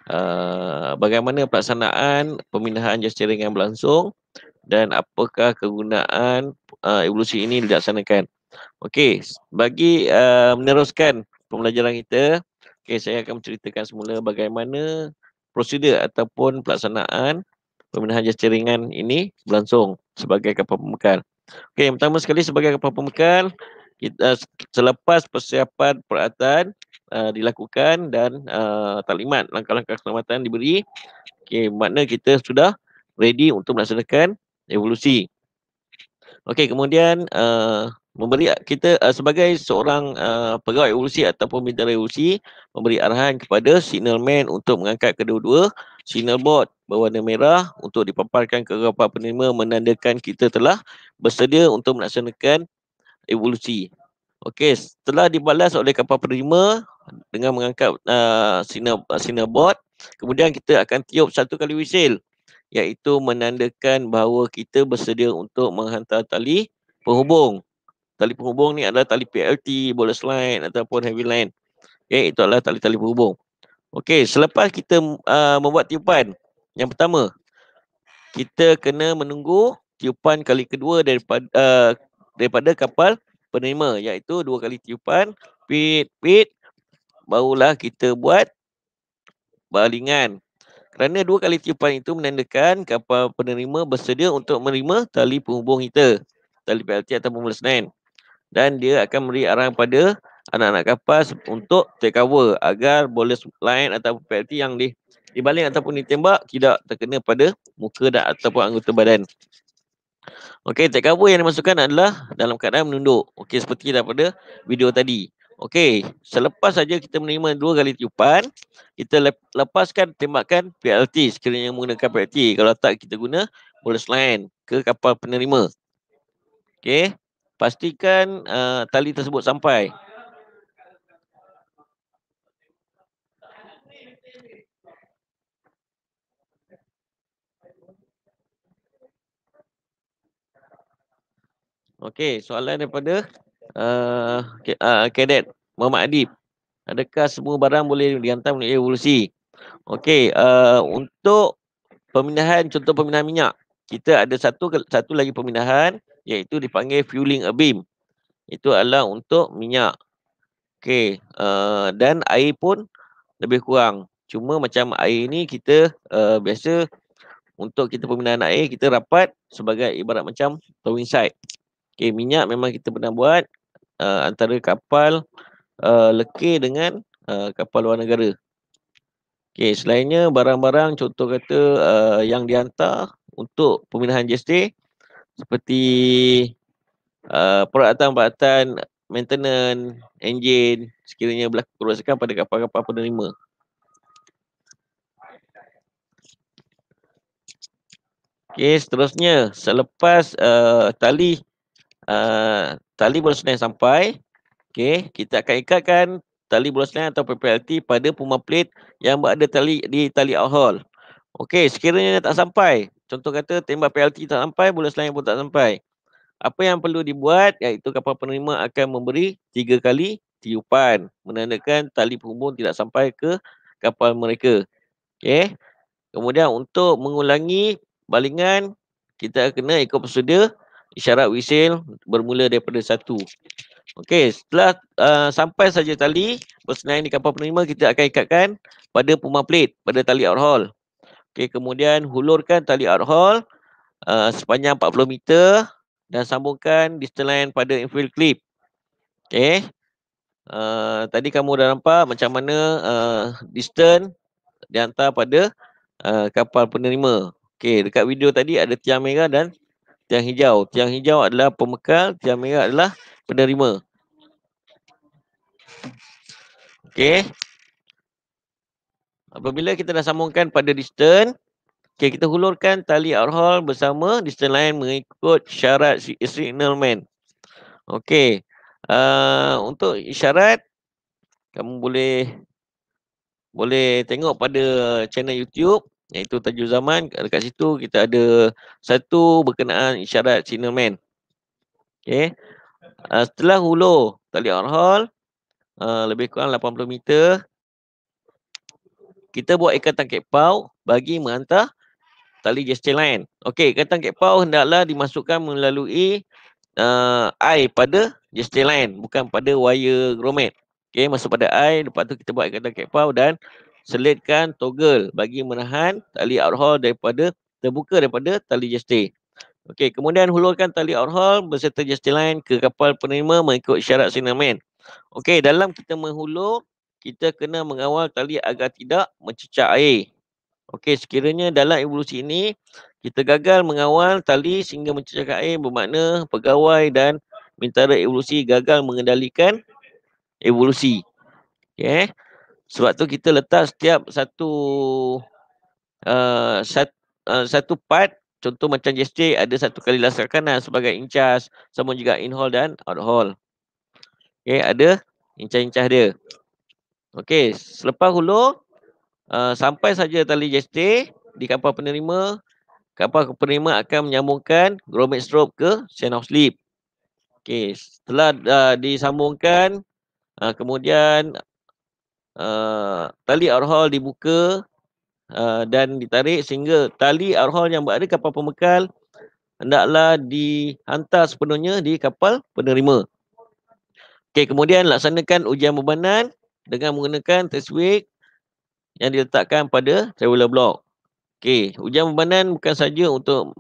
bagaimana pelaksanaan pemindahan jasa ringan berlangsung dan apakah kegunaan evolusi ini dilaksanakan. Okey, bagi meneruskan pembelajaran kita, okey, saya akan menceritakan semula bagaimana prosedur ataupun pelaksanaan pemindahan jasa ringan ini berlangsung sebagai kapal pembekal. Okey, yang pertama sekali sebagai kapal pembekal, kita selepas persiapan peralatan dilakukan dan taklimat langkah-langkah keselamatan diberi, okey, makna kita sudah ready untuk melaksanakan evolusi. Okey, kemudian memberi kita sebagai seorang pegawai evolusi ataupun bintara evolusi memberi arahan kepada signalman untuk mengangkat kedua-dua signal board berwarna merah untuk dipaparkan ke kapal penerima menandakan kita telah bersedia untuk melaksanakan evolusi. Okey, setelah dibalas oleh kapal penerima dengan mengangkat signal board, kemudian kita akan tiup satu kali whistle, iaitu menandakan bahawa kita bersedia untuk menghantar tali penghubung. Tali penghubung ni adalah tali PLT, bollard line ataupun heavy line. Okay, itu adalah tali-tali penghubung. Okey, selepas kita membuat tiupan yang pertama, kita kena menunggu tiupan kali kedua daripada kapal penerima, iaitu 2 kali tiupan, pit, pit, barulah kita buat balingan. Kerana 2 kali tiupan itu menandakan kapal penerima bersedia untuk menerima tali penghubung kita, tali PLT atau bollard line. Dan dia akan beri arahan pada anak-anak kapal untuk take cover agar bollard line atau PLT yang dibaling ataupun ditembak tidak terkena pada muka dan ataupun anggota badan. Okey, take cover yang dimasukkan adalah dalam keadaan menunduk. Okey, seperti daripada video tadi. Okey, selepas saja kita menerima 2 kali tiupan, kita lepaskan tembakan PLT sekiranya menggunakan PLT. Kalau tak, kita guna bollard line ke kapal penerima. Okey, pastikan tali tersebut sampai. Okey, soalan daripada Kadet Muhammad Adib. Adakah semua barang boleh dihantar melalui evolusi? Okey, untuk pemindahan, contoh pemindahan minyak, kita ada satu lagi pemindahan iaitu dipanggil fueling a beam. Itu adalah untuk minyak. Okey, dan air pun lebih kurang. Cuma macam air ni kita biasa untuk kita pemindahan air kita rapat sebagai ibarat macam towing site. Okey, minyak memang kita pernah buat antara kapal leke dengan kapal luar negara. Okey, selainnya barang-barang contoh kata yang dihantar untuk pemindahan JST seperti peralatan-peralatan maintenance, enjin sekiranya berlaku kerosakan pada kapal-kapal penerima. Okey, seterusnya selepas tali bollard line sampai, okey, kita akan ikatkan tali bollard line atau PPLT pada puma plate yang berada di tali outhole. Okey, sekiranya tak sampai, contoh kata tembak PLT tak sampai, bollard line pun tak sampai. Apa yang perlu dibuat iaitu kapal penerima akan memberi 3 kali tiupan menandakan tali penghubung tidak sampai ke kapal mereka. Okey. Kemudian untuk mengulangi balingan, kita kena ikut prosedur isyarat whistle bermula daripada 1. Okey, setelah sampai saja tali bersenai di kapal penerima, kita akan ikatkan pada puma plate, pada tali outhole. Okey, kemudian hulurkan tali outhole sepanjang 40 meter dan sambungkan distance line pada infill clip. Okey. Tadi kamu dah nampak macam mana distance dihantar pada kapal penerima. Okey, dekat video tadi ada tiang merah dan tiang hijau. Tiang hijau adalah pembekal, tiang merah adalah penerima. Okey. Apabila kita dah sambungkan pada distance, okey, kita hulurkan tali outhole bersama distance line mengikut syarat signalman. Okey. Untuk isyarat, kamu boleh tengok pada channel YouTube iaitu Tajuk Zaman. Dekat situ kita ada satu berkenaan isyarat signalman. Okey. Setelah hulur tali outhole lebih kurang 80 meter, kita buat ikatan kekpau bagi menghantar tali gesture line. Okey, ikatan kekpau hendaklah dimasukkan melalui eye pada gesture line, bukan pada wire grommet. Okey, masuk pada eye, lepas tu kita buat ikatan kekpau dan selitkan toggle bagi menahan tali outhole terbuka daripada tali gesture. Okey, kemudian hulurkan tali outhole beserta gesture line ke kapal penerima mengikut syarat signalman. Okey, dalam kita menghulur, kita kena mengawal tali agar tidak mencecah air. Okey, sekiranya dalam evolusi ini, kita gagal mengawal tali sehingga mencecahkan air, bermakna pegawai dan mintara evolusi gagal mengendalikan evolusi. Okey. Sebab tu kita letak setiap satu part, contoh macam gesture, ada satu kali laskar kanan sebagai incas, sama juga in-haul dan out-haul. Okey, ada incas-incas dia. Okey, selepas hulur, sampai saja tali gesture di kapal penerima, kapal penerima akan menyambungkan grommet stroke ke chain of slip. Okey, setelah disambungkan, kemudian tali outhaul dibuka dan ditarik sehingga tali outhaul yang berada kapal pembekal hendaklah dihantar sepenuhnya di kapal penerima. Okey, kemudian laksanakan ujian bebanan dengan menggunakan test weight yang diletakkan pada traveler block. Okey, ujian bebanan bukan saja untuk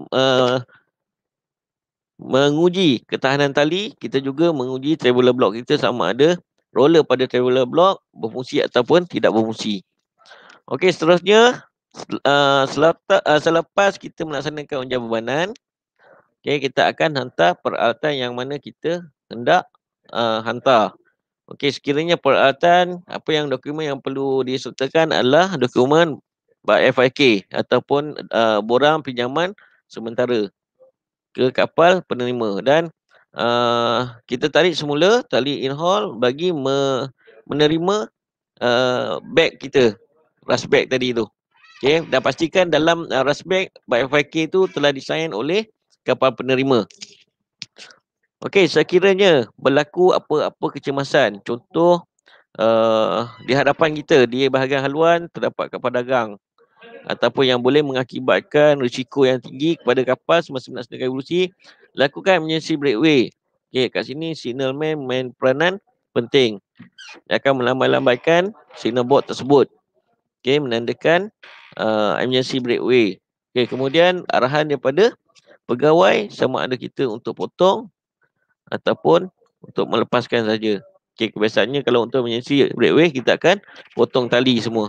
menguji ketahanan tali, kita juga menguji traveler block kita sama ada roller pada traveler block berfungsi ataupun tidak berfungsi. Okey, seterusnya selepas kita melaksanakan ujian bebanan, okey, kita akan hantar peralatan yang mana kita hendak hantar. Okey, sekiranya peralatan, apa yang dokumen yang perlu disertakan adalah dokumen FIK ataupun borang pinjaman sementara ke kapal penerima, dan kita tarik semula tali in-haul bagi menerima bag kita, rush bag tadi tu. Okey, dan pastikan dalam rush bag FIK tu telah disign oleh kapal penerima. Okey, sekiranya berlaku apa-apa kecemasan, contoh di hadapan kita di bahagian haluan terdapat kapal dagang ataupun yang boleh mengakibatkan risiko yang tinggi kepada kapal semasa melaksanakan evolusi, lakukan emergency breakaway. Okey, kat sini signalman main peranan penting. Dia akan melambai-lambaikan signal board tersebut. Okey, menandakan emergency breakaway. Okey, kemudian arahan daripada pegawai sama ada kita untuk potong ataupun untuk melepaskan saja. Okey, kebiasaannya kalau untuk emergency breakaway kita akan potong tali semua.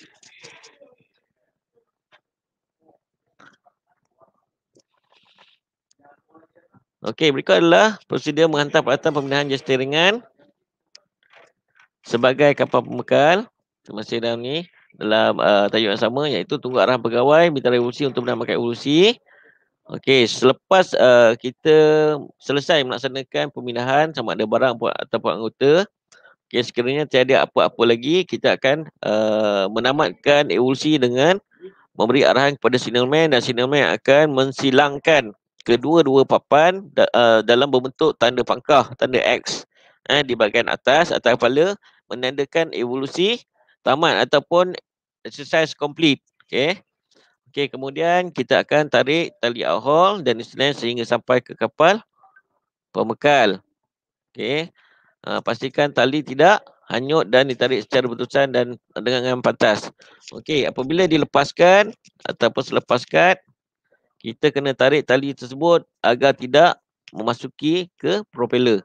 Okey, berikut adalah prosedur menghantar peralatan pemindahan gesture ringan sebagai kapal pembekal. Masih dalam ni, dalam tajuk yang sama, iaitu tunggu arahan pegawai mitra evolusi untuk menambahkan evolusi. Okey, selepas kita selesai melaksanakan pemindahan sama ada barang ataupun anggota, okey, sekiranya tiada apa-apa lagi, kita akan menamatkan evolusi dengan memberi arahan kepada signalman, dan signalman akan mensilangkan kedua-dua papan dalam berbentuk tanda pangkah, tanda X di bahagian atas atau kepala, menandakan evolusi tamat ataupun exercise complete. Okey. Okey, kemudian kita akan tarik tali outhaul dan istilahnya sehingga sampai ke kapal pembekal. Okey. Pastikan tali tidak hanyut dan ditarik secara berterusan dan dengan pantas. Okey, apabila dilepaskan ataupun selepaskan, kita kena tarik tali tersebut agar tidak memasuki ke propeller.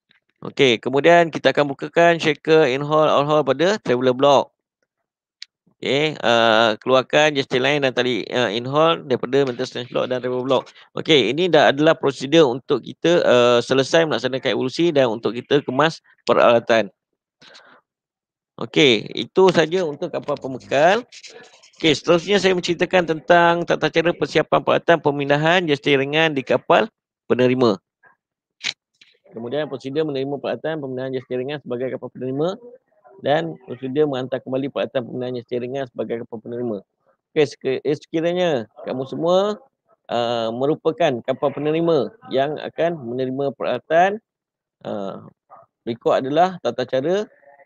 Okey, kemudian kita akan bukakan shaker in-haul, out-haul pada traveler block. Okey, keluarkan gesture line dan tali in-haul daripada maintenance strange block dan removal block. Okey, ini dah adalah prosedur untuk kita selesai melaksanakan evolusi dan untuk kita kemas peralatan. Okey, itu saja untuk kapal pembekal. Okey, seterusnya saya menceritakan tentang tata cara persiapan peralatan pemindahan gesture ringan di kapal penerima. Kemudian prosedur menerima peralatan pemindahan gesture ringan sebagai kapal penerima dan prosedur menghantar kembali peralatan pemindahan gesture ringan sebagai kapal penerima. Okey, sekiranya kamu semua merupakan kapal penerima yang akan menerima peralatan, uh, berikut adalah tata cara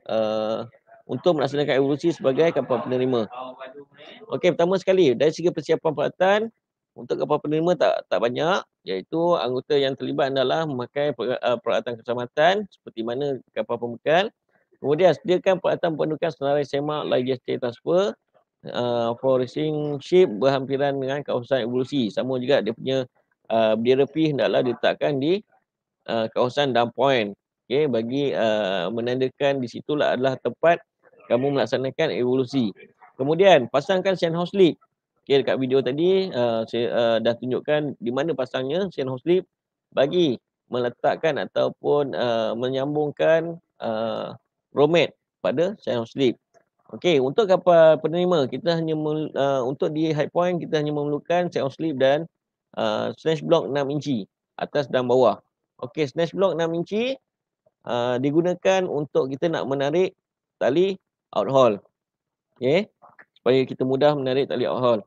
untuk melaksanakan evolusi sebagai kapal penerima. Okey, pertama sekali dari segi persiapan peralatan untuk kapal penerima tak banyak, iaitu anggota yang terlibat adalah memakai peralatan keselamatan seperti mana kapal pembekal. Kemudian sediakan peralatan pendudukan senarai semak, life gesture transfer for racing ship berhampiran dengan kawasan evolusi. Sama juga dia punya bendera P hendaklah diletakkan di kawasan down point. Okey, bagi menandakan di situlah adalah tempat kamu melaksanakan evolusi. Kemudian pasangkan sand house lip. Okey, dekat video tadi saya dah tunjukkan di mana pasangnya sand house lip bagi meletakkan ataupun menyambungkan romet pada sand house lip. Okey, untuk kapal penerima kita hanya untuk di high point kita hanya memerlukan sand house lip dan snatch block 6 inci atas dan bawah. Okey, snatch block 6 inci digunakan untuk kita nak menarik tali outhaul. Okey, supaya kita mudah menarik tali outhaul.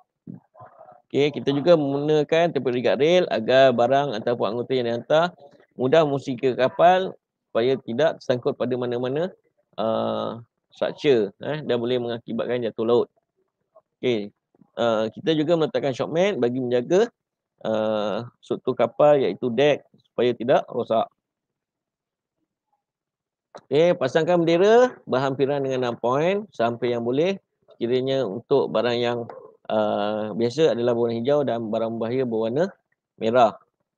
Okey, kita juga menggunakan temporary guardrail agar barang ataupun anggota yang dihantar mudah mengungsi ke kapal supaya tidak tersangkut pada mana-mana structure dan boleh mengakibatkan jatuh laut. Okey, kita juga meletakkan shockmat bagi menjaga struktur kapal iaitu deck supaya tidak rosak. Okey, pasangkan bendera berhampiran dengan 6 point sampai yang boleh. Sekiranya untuk barang yang biasa adalah berwarna hijau dan barang berbahaya berwarna merah.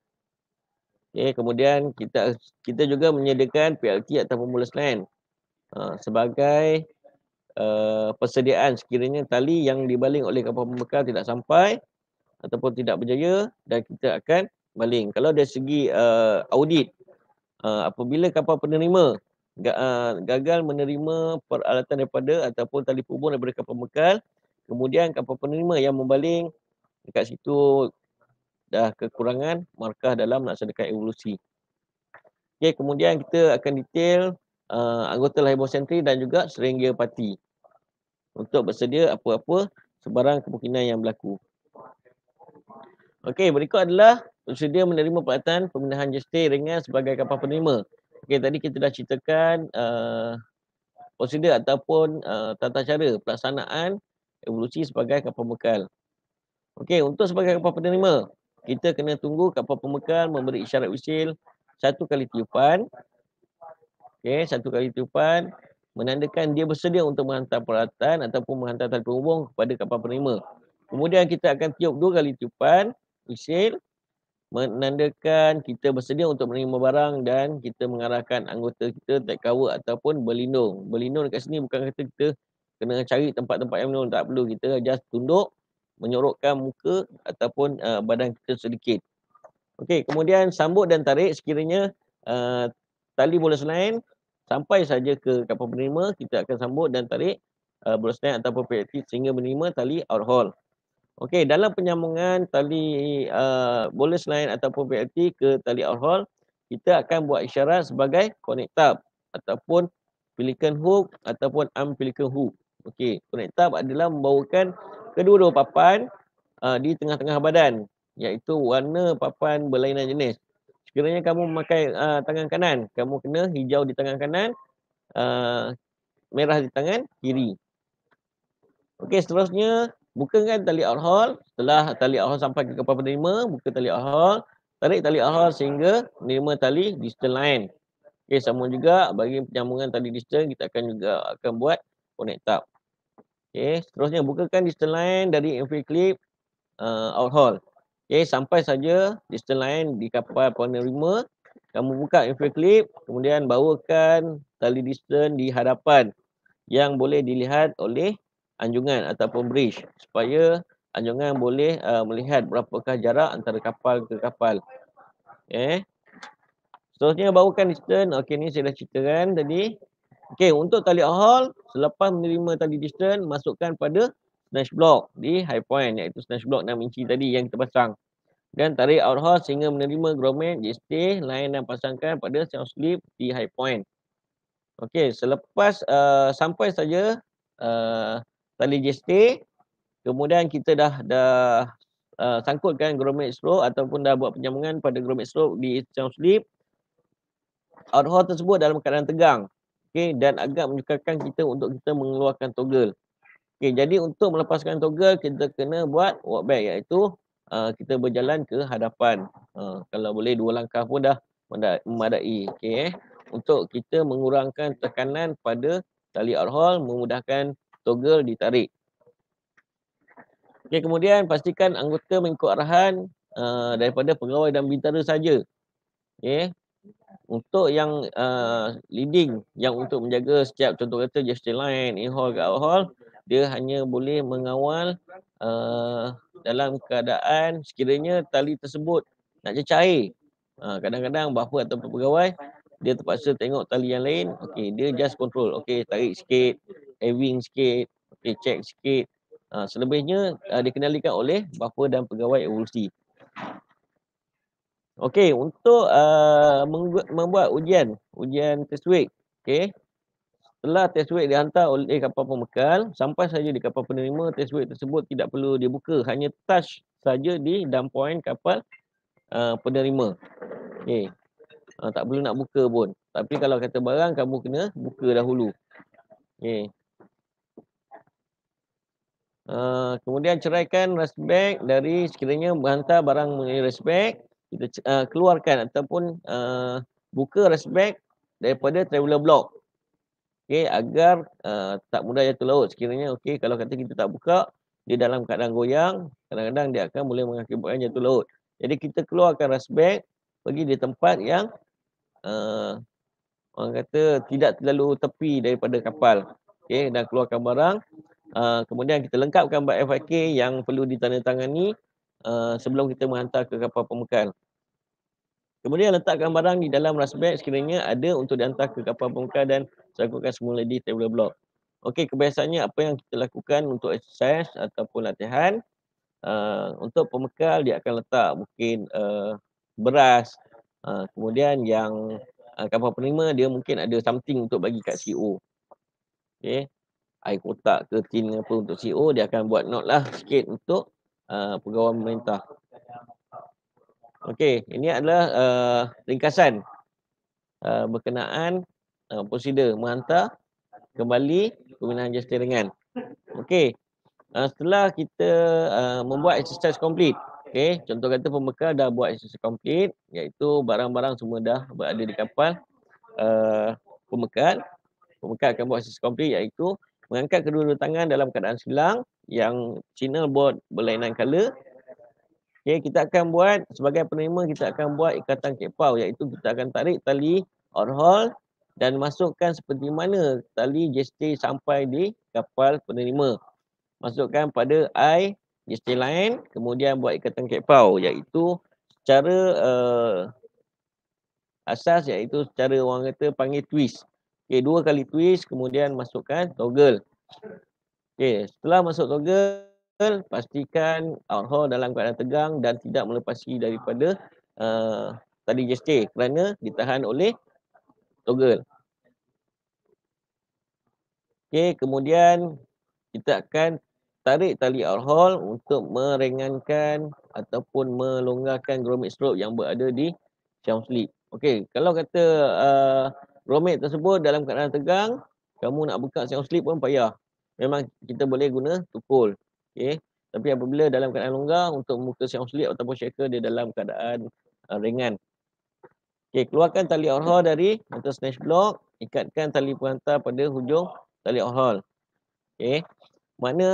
Okey, kemudian kita juga menyediakan PLT ataupun mulus line sebagai persediaan sekiranya tali yang dibaling oleh kapal pembekal tidak sampai ataupun tidak berjaya dan kita akan baling. Kalau dari segi audit, apabila kapal penerima gagal menerima peralatan daripada ataupun tali penghubung daripada kapal pembekal, kemudian kapal penerima yang membaling, dekat situ dah kekurangan markah dalam melaksanakan evolusi. Okey, kemudian kita akan detail anggota lifeboat sentry dan juga steering gear party untuk bersedia apa-apa sebarang kemungkinan yang berlaku. Okey, berikut adalah prosedur menerima peralatan pemindahan gesture ringan sebagai kapal penerima. Okey, tadi kita dah ceritakan prosedur ataupun tata cara pelaksanaan evolusi sebagai kapal pembekal. Okey, untuk sebagai kapal penerima, kita kena tunggu kapal pembekal memberi isyarat wisil 1 kali tiupan. Okey, 1 kali tiupan menandakan dia bersedia untuk menghantar peralatan ataupun menghantar tali penghubung kepada kapal penerima. Kemudian kita akan tiup 2 kali tiupan wisil menandakan kita bersedia untuk menerima barang dan kita mengarahkan anggota kita take cover ataupun berlindung. Berlindung dekat sini bukan kata kita kena cari tempat-tempat yang melindung, tak perlu. Kita just tunduk, menyorokkan muka ataupun badan kita sedikit. Okey, kemudian sambut dan tarik sekiranya tali bola line sampai saja ke kapal penerima, kita akan sambut dan tarik bola line ataupun PLT sehingga menerima tali outhaul. Okey, dalam penyambungan tali bola line ataupun PLT ke tali outhaul, kita akan buat isyarat sebagai connect tab ataupun pelican hook ataupun umbilical hook. Okey, connect tab adalah membawakan kedua-dua papan di tengah-tengah badan, iaitu warna papan berlainan jenis. Sekiranya kamu memakai tangan kanan, kamu kena hijau di tangan kanan, merah di tangan kiri. Okey, seterusnya bukakan tali outhaul. Setelah tali outhaul sampai ke kapal penerima, buka tali outhaul, tarik tali outhaul sehingga menerima tali distal line. Okey, sama juga bagi penyambungan tali distal kita akan buat connect tab. Okey, seterusnya bukakan distal line dari infill clip outhaul. Okey, sampai saja distal line di kapal penerima, kamu buka infill clip, kemudian bawakan tali distal di hadapan yang boleh dilihat oleh anjungan ataupun bridge supaya anjungan boleh melihat berapakah jarak antara kapal ke kapal. Okay. Seterusnya bawakan distance. Okey, ni saya dah ceritakan tadi. Okey, untuk tali haul, selepas menerima tali distance, masukkan pada snatch block di high point, iaitu snatch block 6 inci tadi yang kita pasang. Dan tarik out haul sehingga menerima grommet, JST, line dan pasangkan pada sound slip di high point. Okey, selepas sampai saja tali JST, kemudian kita dah sangkutkan grommet stroke ataupun dah buat penyambungan pada grommet stroke di sound slip. Out haul tersebut dalam keadaan tegang. Okey, dan agak menyukarkan kita untuk kita mengeluarkan toggle. Okey, jadi untuk melepaskan toggle kita kena buat walk back, iaitu kita berjalan ke hadapan. Kalau boleh 2 langkah pun dah memadai. Okey, untuk kita mengurangkan tekanan pada tali out haul, memudahkan toggle ditarik. Okey, kemudian pastikan anggota mengikut arahan daripada pegawai dan bintara saja. Okey. Untuk yang leading, yang untuk menjaga setiap, contoh kata gesture line, in-haul ke out-haul, dia hanya boleh mengawal dalam keadaan sekiranya tali tersebut nak cecah air. Kadang-kadang buffer ataupun pegawai, dia terpaksa tengok tali yang lain, okey, dia just control, okey, tarik sikit, having sikit, okey, check sikit. Selebihnya dikendalikan oleh buffer dan pegawai evolusi. Okey, untuk membuat ujian test weight. Okey. Setelah test weight dihantar oleh kapal pembekal, sampai saja di kapal penerima, test weight tersebut tidak perlu dibuka, hanya touch saja di dump point kapal penerima. Okey. Tak perlu nak buka pun. Tapi kalau kata barang, kamu kena buka dahulu. Okey. Kemudian ceraikan rush bag dari sekiranya menghantar barang mengenai rush bag, kita keluarkan ataupun buka rush bag daripada traveller block. Okey, agar tak mudah jatuh laut. Sekiranya okey, kalau kata kita tak buka, dia dalam keadaan goyang, kadang-kadang dia akan boleh mengakibatkan jatuh laut. Jadi kita keluarkan rush bag, pergi di tempat yang orang kata tidak terlalu tepi daripada kapal. Okey, dan keluarkan barang. Kemudian kita lengkapkan FIK yang perlu ditandatangani sebelum kita menghantar ke kapal pembekal. Kemudian letakkan barang di dalam rush bag sekiranya ada untuk dihantar ke kapal pembekal dan sangkutkan semula di traveller block. Okey, kebiasaannya apa yang kita lakukan untuk exercise ataupun latihan, untuk pembekal dia akan letak mungkin beras, kemudian yang kapal penerima dia mungkin ada something untuk bagi kat CEO. Okey. Air kotak ke tin apa untuk CEO, dia akan buat note lah sikit untuk pegawai pemerintah. Okey, ini adalah ringkasan berkenaan prosedur menghantar kembali pembinaan jasa ringan. Okey, setelah kita membuat exercise complete, okey, contoh kata pembekal dah buat exercise complete, iaitu barang-barang semua dah berada di kapal pembekal. Pembekal akan buat exercise complete, iaitu mengangkat kedua-dua tangan dalam keadaan silang yang signal board berlainan color. Okay, kita akan buat, sebagai penerima kita akan buat ikatan kepau, iaitu kita akan tarik tali out haul dan masukkan seperti mana tali JST sampai di kapal penerima. Masukkan pada eye JST line, kemudian buat ikatan kepau, iaitu secara asas, iaitu secara orang kata panggil twist. Okay, 2 kali twist, kemudian masukkan toggle. Okay, setelah masuk toggle, pastikan out haul dalam keadaan tegang dan tidak melepasi daripada tali JST kerana ditahan oleh toggle. Okay, kemudian kita akan tarik tali out haul untuk meringankan ataupun melonggarkan grommet stroke yang berada di sound slip. Okey, kalau kata grommet tersebut dalam keadaan tegang, kamu nak buka sound slip pun payah. Memang kita boleh guna tukul. Okey, tapi apabila dalam keadaan longgar, untuk membuka sound slip ataupun shaker dia dalam keadaan ringan. Okey, keluarkan tali out haul dari atas snatch block, ikatkan tali perantar pada hujung tali out haul. Okey, mana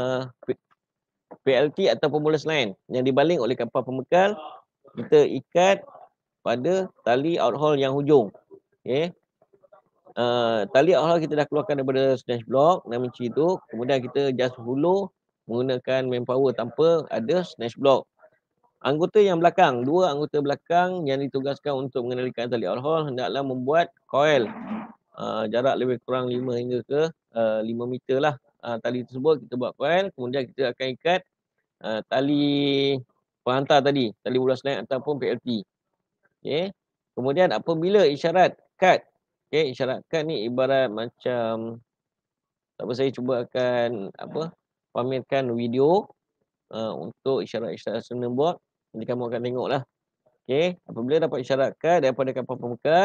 PLT atau pemulus line yang dibaling oleh kapal pembekal, kita ikat pada tali out haul yang hujung. Okey. tali out haul kita dah keluarkan daripada snatch block 6 inci tu. Kemudian kita just hulu menggunakan manpower tanpa ada snatch block. Anggota yang belakang, dua anggota belakang yang ditugaskan untuk mengendalikan tali out haul hendaklah membuat coil jarak lebih kurang 5 hingga ke 5 meter lah. Tali tersebut kita buat coil, kemudian kita akan ikat tali penghantar tadi, tali ulas naik ataupun PLT. Okay. Kemudian apabila isyarat cut, okay, isyarat cut ni ibarat macam saya cuba akan pamerkan video untuk isyarat-isyarat signal board. Nanti kamu akan tengok lah. Okay. Apabila dapat isyarat cut daripada kapal pembekal,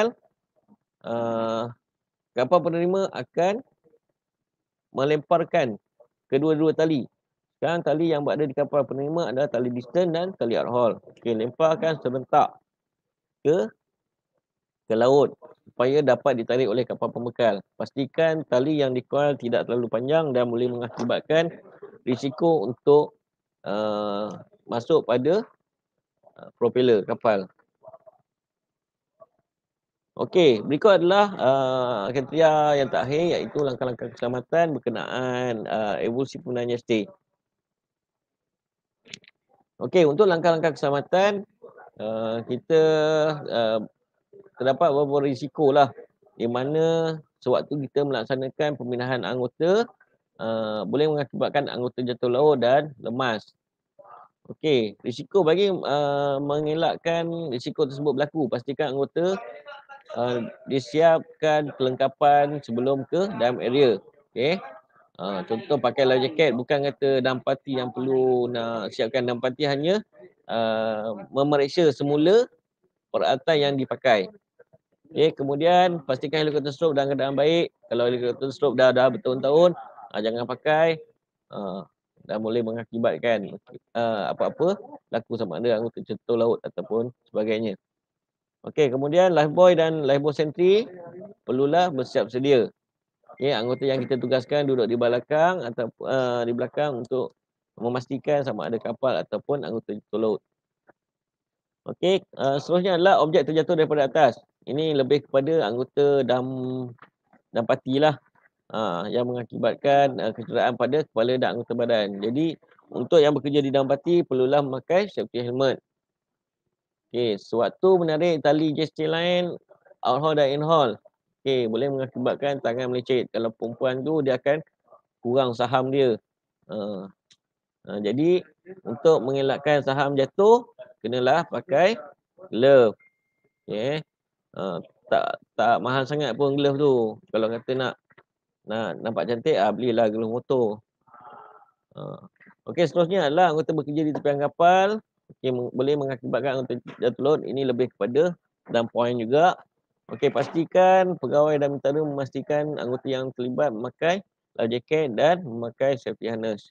kapal penerima akan melemparkan kedua-dua tali. Sekarang tali yang berada di kapal penerima adalah tali distance dan tali out haul. Okay, lemparkan serentak ke laut supaya dapat ditarik oleh kapal pembekal. Pastikan tali yang dikoil tidak terlalu panjang dan boleh mengakibatkan risiko untuk masuk pada propeller kapal. Okey, berikut adalah kriteria yang terakhir iaitu langkah-langkah keselamatan berkenaan evolusi penggunaan JST. Okey, untuk langkah-langkah keselamatan kita terdapat beberapa risiko lah di mana sewaktu kita melaksanakan pemindahan anggota boleh mengakibatkan anggota jatuh laut dan lemas. Okey, risiko bagi mengelakkan risiko tersebut berlaku, pastikan anggota disiapkan kelengkapan sebelum ke dalam area. Okey. Contoh pakai life jacket, bukan kata dalam parti yang perlu nak siapkan dalam parti, hanya memeriksa semula peralatan yang dipakai. Okay, kemudian pastikan helikopter stroke dalam keadaan baik. Kalau helikopter stroke dah bertahun-tahun, jangan pakai. Dan boleh mengakibatkan apa-apa laku sama ada anggota jatuh laut ataupun sebagainya. Okey, kemudian lifebuoy dan lifeboat sentry perlulah bersiap sedia. Okay, anggota yang kita tugaskan duduk di belakang atau di belakang untuk memastikan sama ada kapal ataupun anggota jatuh laut. Okey, seterusnya adalah objek terjatuh daripada atas. Ini lebih kepada anggota dan parti lah yang mengakibatkan kecederaan pada kepala dan anggota badan. Jadi, untuk yang bekerja di dalam parti perlulah memakai safety helmet. Okey, sewaktu menarik tali JST line, out haul dan in haul, okey, boleh mengakibatkan tangan melecet. Kalau perempuan tu dia akan kurang saham dia. Jadi, untuk mengelakkan saham jatuh, kenalah pakai glove. Okay. Tak mahal sangat pun glove tu. Kalau kata nak nampak cantik, belilah glove motor. Okey, seterusnya adalah anggota bekerja di tepian kapal. Okay, boleh mengakibatkan anggota jatuh laut. Ini lebih kepada dalam poin juga. Okey, pastikan pegawai dan mentara memastikan anggota yang terlibat memakai life jacket dan memakai safety harness.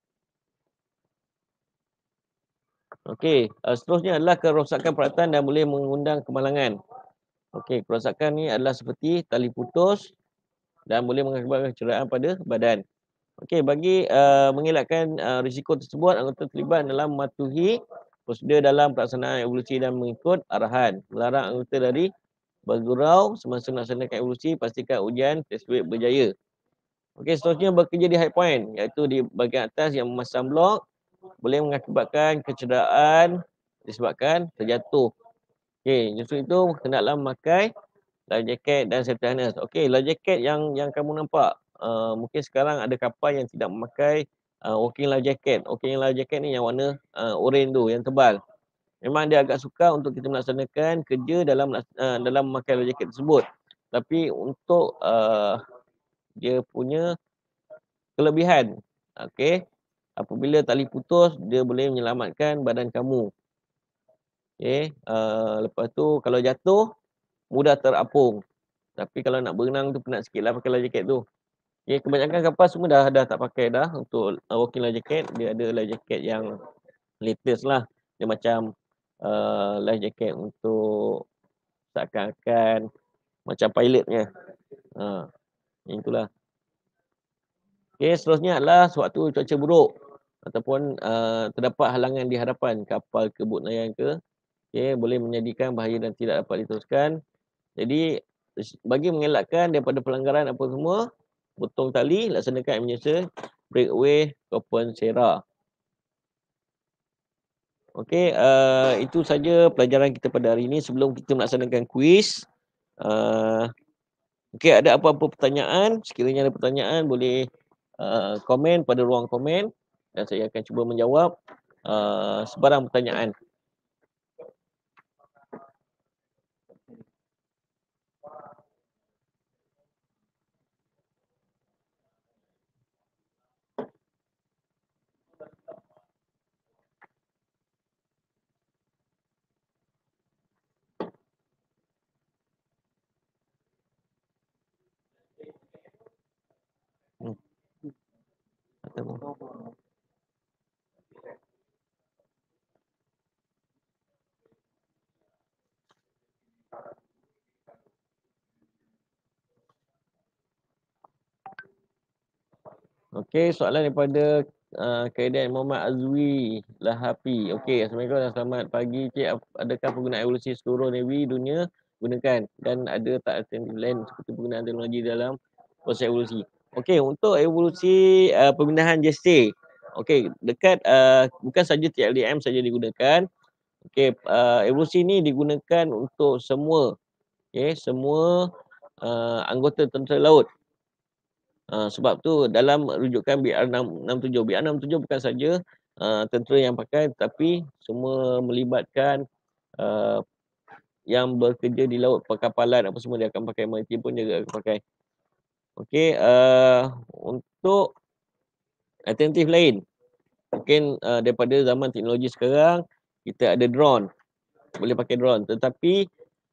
Okey, seterusnya adalah kerosakan peralatan dan boleh mengundang kemalangan. Okey, kerosakan ni adalah seperti tali putus dan boleh mengakibatkan kecederaan pada badan. Okey, bagi mengelakkan risiko tersebut, anggota terlibat dalam mematuhi prosedur dalam pelaksanaan evolusi dan mengikut arahan. Melarang anggota dari bergurau semasa melaksanakan evolusi, pastikan ujian tersebut berjaya. Okey, seterusnya bekerja di high point, iaitu di bahagian atas yang memasang blok, boleh mengakibatkan kecederaan disebabkan terjatuh. Okey, justru itu hendaklah memakai life jacket dan safety harness. Okey, life jacket yang kamu nampak, mungkin sekarang ada kapal yang tidak memakai working life jacket. Working life jacket ni yang warna oranye tu, yang tebal. Memang dia agak sukar untuk kita melaksanakan kerja dalam memakai life jacket tersebut. Tapi untuk dia punya kelebihan, okey, apabila tali putus, dia boleh menyelamatkan badan kamu. Okey, lepas tu kalau jatuh, mudah terapung. Tapi kalau nak berenang tu penat sikit lah pakai life jacket tu. Okay, kebanyakan kapal semua dah tak pakai dah untuk working life jacket. Dia ada life jacket yang latest lah. Dia macam life jacket untuk seakan-akan macam pilotnya. Itulah. Okay, seterusnya adalah sewaktu cuaca buruk ataupun terdapat halangan di hadapan kapal ke bot nelayan ke. Okay, boleh menjadikan bahaya dan tidak dapat diteruskan. Jadi bagi mengelakkan daripada pelanggaran apa semua, potong tali, laksanakan emergency breakaway compensera. Okey, itu saja pelajaran kita pada hari ini. Sebelum kita melaksanakan kuis, okey, ada apa-apa pertanyaan? Sekiranya ada pertanyaan, boleh komen pada ruang komen dan saya akan cuba menjawab sebarang pertanyaan. Okey, soalan daripada Kaedan Muhammad Azwi Lahapi. Okey, Assalamualaikum dan selamat pagi Cik. Adakah penggunaan evolusi seluruh Navy dunia gunakan dan ada tak alternatif lain seperti penggunaan teknologi dalam proses evolusi? Okey, untuk evolusi pemindahan JST. Okey, dekat bukan saja TLDM saja digunakan. Okey, evolusi ni digunakan untuk semua semua anggota tentera laut. Sebab tu dalam rujukan BR667. BR667 bukan saja tentera yang pakai, tapi semua melibatkan uh, yang bekerja di laut, perkapalan apa semua dia akan pakai, maritim pun dia akan pakai. Okey, untuk alternatif lain, mungkin daripada zaman teknologi sekarang, kita ada drone, boleh pakai drone. Tetapi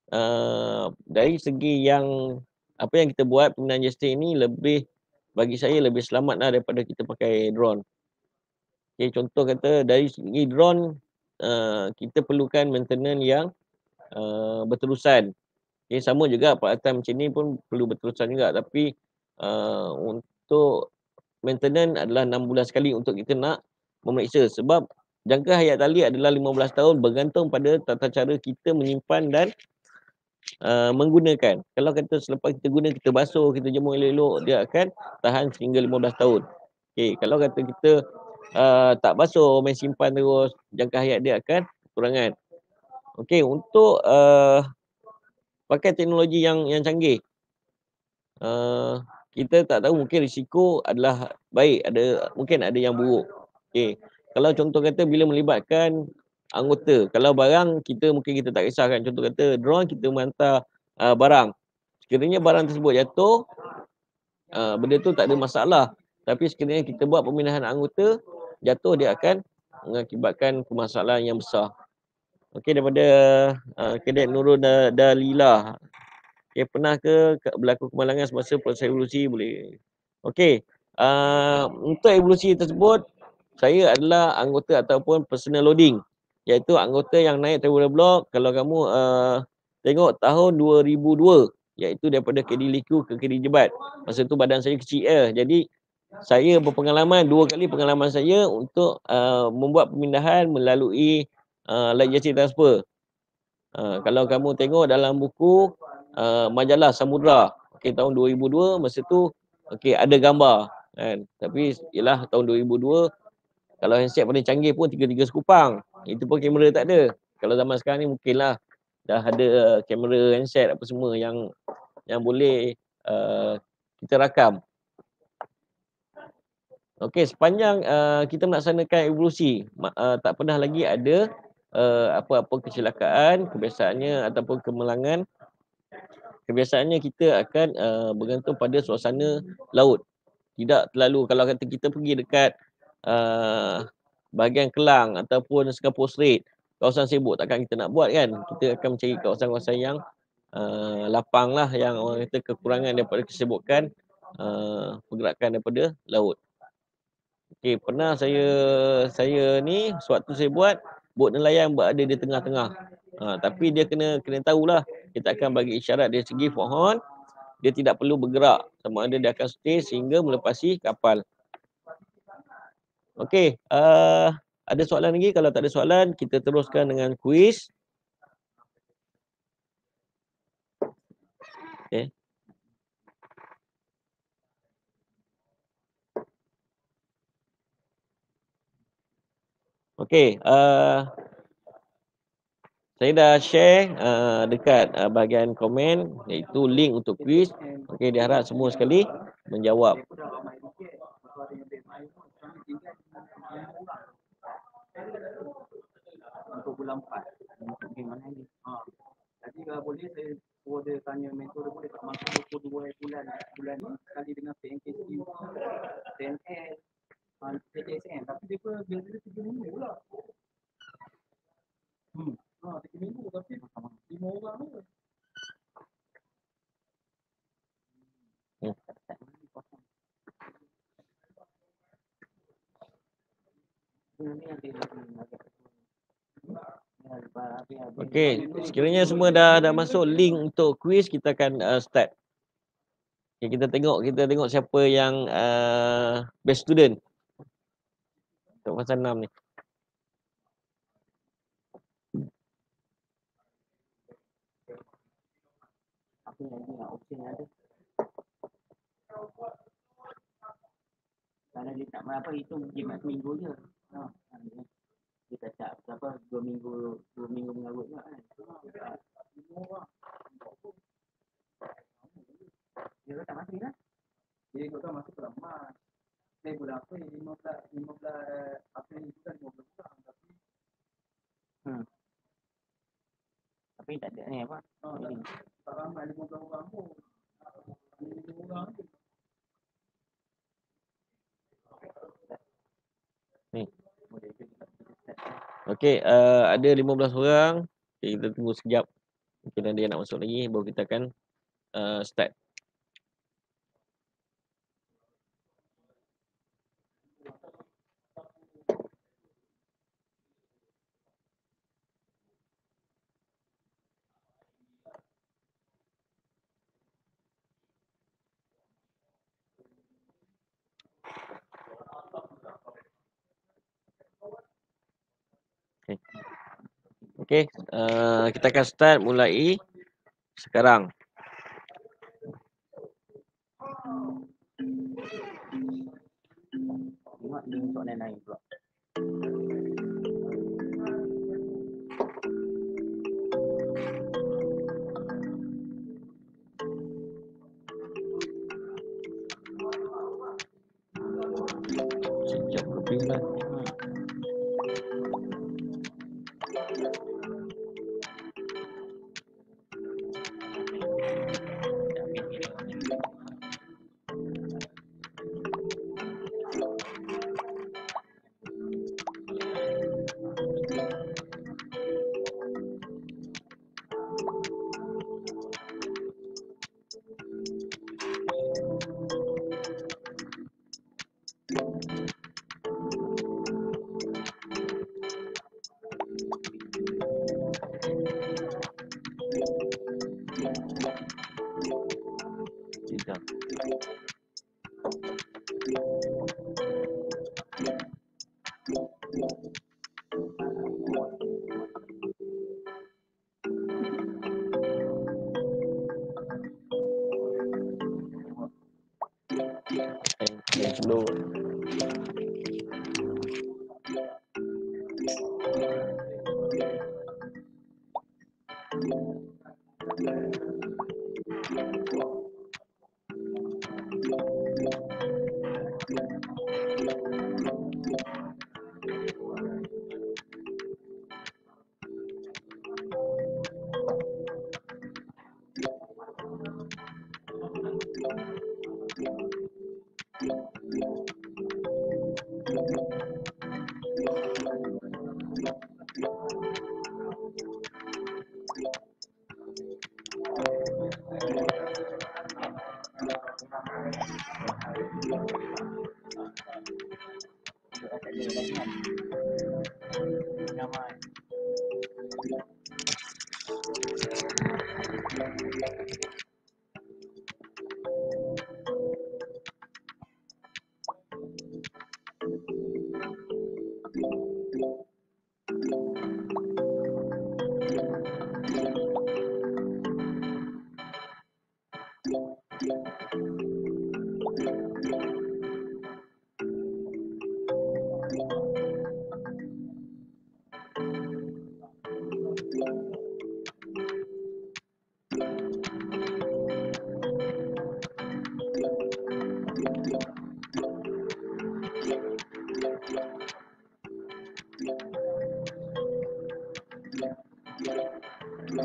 dari segi yang apa yang kita buat, penggunaan JST ini lebih, bagi saya lebih selamat lah daripada kita pakai drone. Okay, contoh kata dari segi drone, kita perlukan maintenance yang berterusan. Okay, sama juga peralatan macam ni pun perlu berterusan juga. Tapi untuk maintenance adalah 6 bulan sekali untuk kita nak memeriksa. Sebab jangka hayat tali adalah 15 tahun bergantung pada tata cara kita menyimpan dan menggunakan. Kalau kata selepas kita guna, kita basuh, kita jemur elok-elok, dia akan tahan sehingga 15 tahun. Okay, kalau kata kita tak basuh, main simpan terus, jangka hayat dia akan kurangan. Okey, untuk pakai teknologi yang canggih, kita tak tahu, mungkin risiko adalah baik, mungkin ada yang buruk. Okey, kalau contoh kata bila melibatkan anggota, kalau barang kita mungkin kita tak kisahkan. Contoh kata drone, kita menghantar barang. Sekiranya barang tersebut jatuh, benda tu tak ada masalah. Tapi sekiranya kita buat pemindahan anggota, jatuh, dia akan mengakibatkan permasalahan yang besar. Okey, daripada Kadet Nurul Dalila. Okey, pernah ke berlaku kemalangan semasa proses evolusi? Boleh. Okey, untuk evolusi tersebut, saya adalah anggota ataupun personal loading, iaitu anggota yang naik traveler block. Kalau kamu tengok tahun 2002, iaitu daripada KD Liku ke KD Jebat. Masa tu badan saya kecil. Jadi saya berpengalaman, 2 kali pengalaman saya untuk membuat pemindahan melalui light jetty transfer. Kalau kamu tengok dalam buku majalah Samudra, okey, tahun 2002, masa tu okey, ada gambar kan. Tapi ialah tahun 2002, kalau handset paling canggih pun 3 sekupang. Itu pun kamera tak ada. Kalau zaman sekarang ni mungkinlah dah ada kamera handset apa semua yang boleh kita rakam. Okey, sepanjang kita melaksanakan evolusi, tak pernah lagi ada apa-apa kecelakaan, kebiasaannya ataupun kemalangan. Kebiasaannya kita akan bergantung pada suasana laut. Tidak terlalu, kalau kata kita pergi dekat bahagian Kelang ataupun Singapore Strait, kawasan sibuk, takkan kita nak buat kan. Kita akan mencari kawasan-kawasan yang lapang lah, yang orang kata kekurangan daripada kesibukan pergerakan daripada laut. Okey, pernah saya ni sewaktu saya buat bot nelayan berada di tengah-tengah. Tapi dia kena tahulah, kita akan bagi isyarat dari segi pohon, dia tidak perlu bergerak, sama ada dia akan stay sehingga melepasi kapal. Okey, ada soalan lagi? Kalau tak ada soalan, kita teruskan dengan kuis. Okay. Okay. Saya dah share dekat bahagian komen iaitu link untuk quiz. Okey, diharap semua sekali menjawab. Untuk bulan 4 untuk game mana ni? Jadi kalau boleh saya order tanya mentor boleh tak masuk 22 bulan ni sekali dengan PNKC TNS PTSM tapi dia pun biasa 3 minggu pula. 3 minggu tapi 5 orang tu. Okey, sekiranya semua dah masuk link untuk quiz, kita akan start. Okay, kita tengok siapa yang best student untuk fasa 6 ni. Apa yang option yang ada? Kalau dia tak apa itu jimat seminggu je. Dia tak apa 2 minggu mengarut juga kan. Dia tak masuk kan? Dia kata masuk ke Mas. Saya bulan apa 15 April ni kan 15 orang tapi tapi tak ada ni apa? Tak ramai 15 orang pun. 15 orang je. Ni. Okey, ada 15 orang. Okay, kita tunggu sekejap. Mungkin ada yang nak masuk lagi baru kita akan start. Okey, kita akan start mulai sekarang. Tengok link soalan lain pula. Sejak lebih lah. Slow.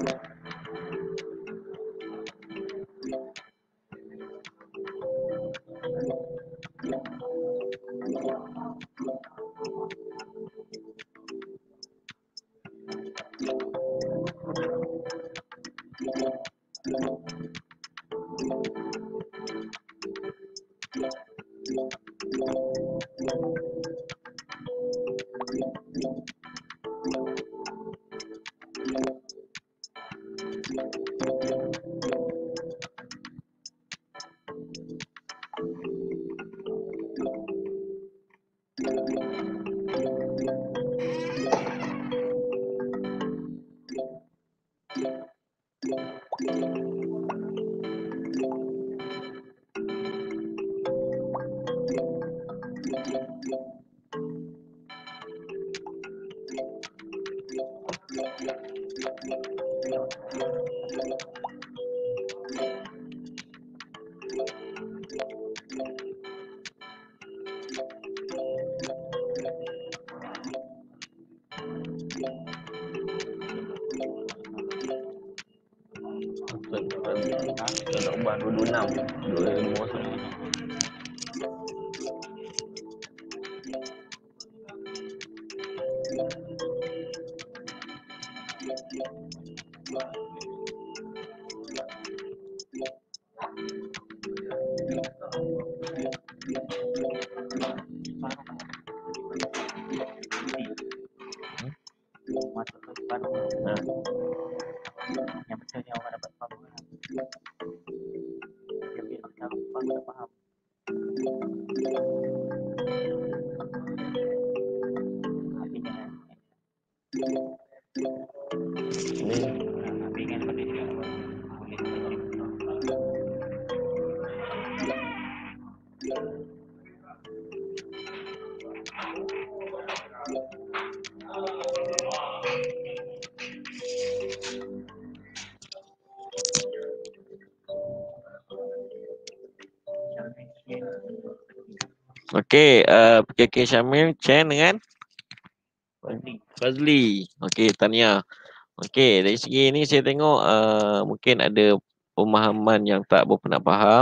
Kalau ubah 226 250. Yang betulnya orang dapat faham. Dia kalau faham tak faham. Okey, PKK Syamil, Chen dengan Fazli. Okey, tahniah. Okey, dari segi ni saya tengok mungkin ada pemahaman yang tak berapa nak faham.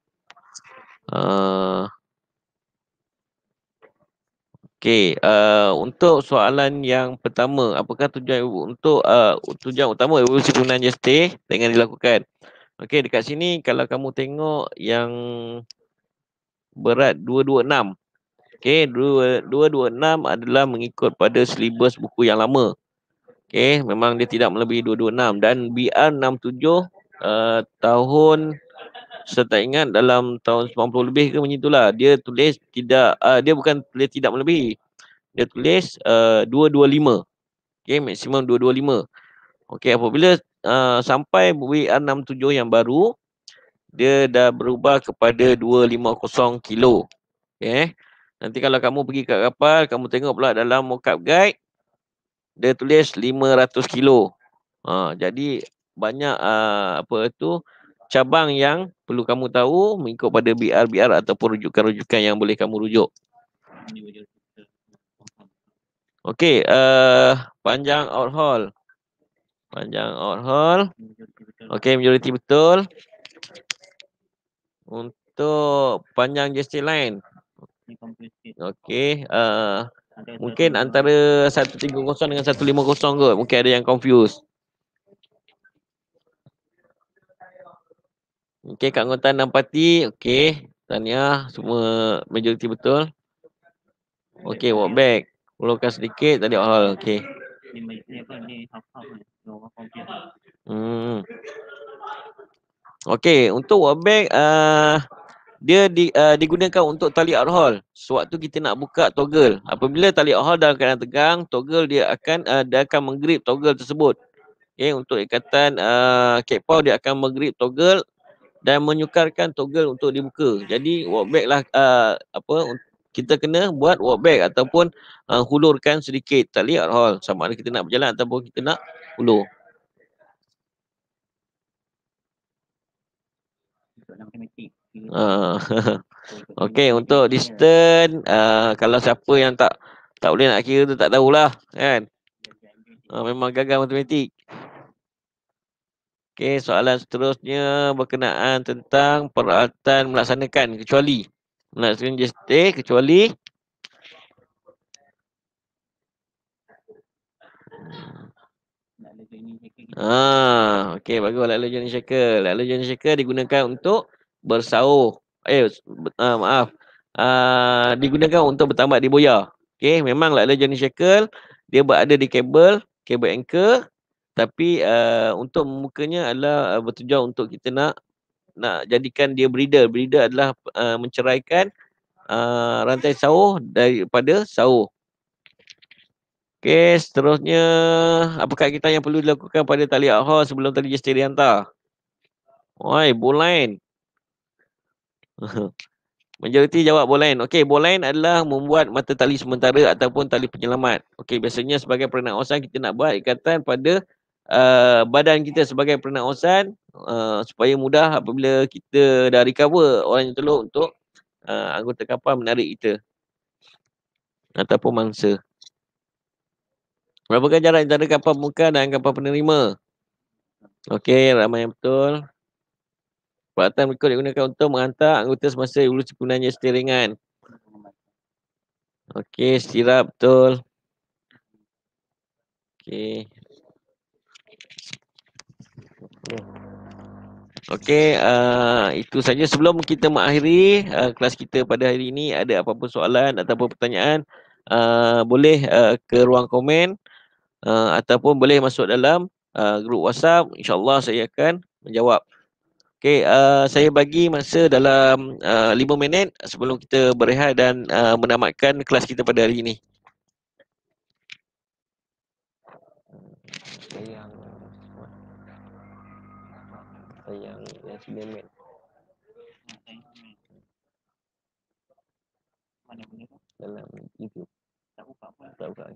Okey, untuk soalan yang pertama, apakah tujuan untuk tujuan utama evolusi penggunaan gestik dengan dilakukan? Okey, dekat sini kalau kamu tengok yang berat 226. Okey, 226 adalah mengikut pada silibus buku yang lama. Okey, memang dia tidak melebihi 226 dan BR67 tahun saya tak ingat dalam tahun 90 lebih ke macam itulah. Dia tulis tidak dia bukan tulis tidak melebihi. Dia tulis 225. Okey, maksimum 225. Okey, apabila sampai BR67 yang baru, dia dah berubah kepada 250 kilo. Okey. Nanti kalau kamu pergi kat kapal, kamu tengok pula dalam mockup guide, dia tulis 500 kilo. Jadi banyak cabang yang perlu kamu tahu mengikut pada BR ataupun rujukan-rujukan yang boleh kamu rujuk. Okey, panjang outhall. Panjang outhall. Okey, majoriti betul. Untuk panjang gestik line. Okey, mungkin antara 130 dengan 150 kot. Mungkin ada yang confuse. Okey, Kak Ngotan dan Pati. Okey, tahniah. Semua majoriti betul. Okey, walk back. Ulurkan sedikit tadi hal. Okey. Okey, untuk walk back dia digunakan untuk tali outhall. Sewaktu kita nak buka toggle. Apabila tali outhall dalam keadaan tegang, toggle dia akan menggrip toggle tersebut. Okey, untuk ikatan catpaw dia akan menggrip toggle dan menyukarkan toggle untuk dibuka. Jadi walk back lah kita kena buat walk back ataupun hulurkan sedikit tali outhall. Sama ada kita nak berjalan ataupun kita nak hulur. Okey, untuk distance kalau siapa yang tak boleh nak kira tu tak tahulah kan. Memang gagal matematik. Okey, soalan seterusnya berkenaan tentang peralatan melaksanakan kecuali. Melaksanakan gestik kecuali. Okey, bagus. Lalu joining shaker. Lalu joining shaker digunakan untuk bersauh. Maaf. Digunakan untuk bertambat di boya. Okey, memang lalu joining shaker dia berada di kabel anchor, tapi untuk memukanya adalah bertujuan untuk kita nak jadikan dia breeder. Breeder adalah menceraikan rantai sauh daripada sauh. Okey, seterusnya apakah kita yang perlu dilakukan pada tali ad-hoc sebelum tali gestik dihantar? Oi, bowline. Majoriti jawab bowline. Okey, bowline adalah membuat mata tali sementara ataupun tali penyelamat. Okey, biasanya sebagai perenausan kita nak buat ikatan pada badan kita sebagai perenausan supaya mudah apabila kita dah recover orang yang telur untuk anggota kapal menarik kita ataupun mangsa. Berapakah jarak antara kapal pembuka dan kapal penerima? Okey, ramai yang betul. Peralatan berikut digunakan untuk menghantar anggota semasa evolusi penggunaan steeringan. Okey, stirap betul. Okey. Okey, itu saja. Sebelum kita mengakhiri kelas kita pada hari ini, ada apa-apa soalan ataupun pertanyaan, boleh ke ruang komen ataupun boleh masuk dalam grup WhatsApp. InsyaAllah saya akan menjawab. Okey, saya bagi masa dalam 5 minit sebelum kita berehat dan menamatkan kelas kita pada hari ini. Yang 9 minit. Dalam YouTube. Tak buka.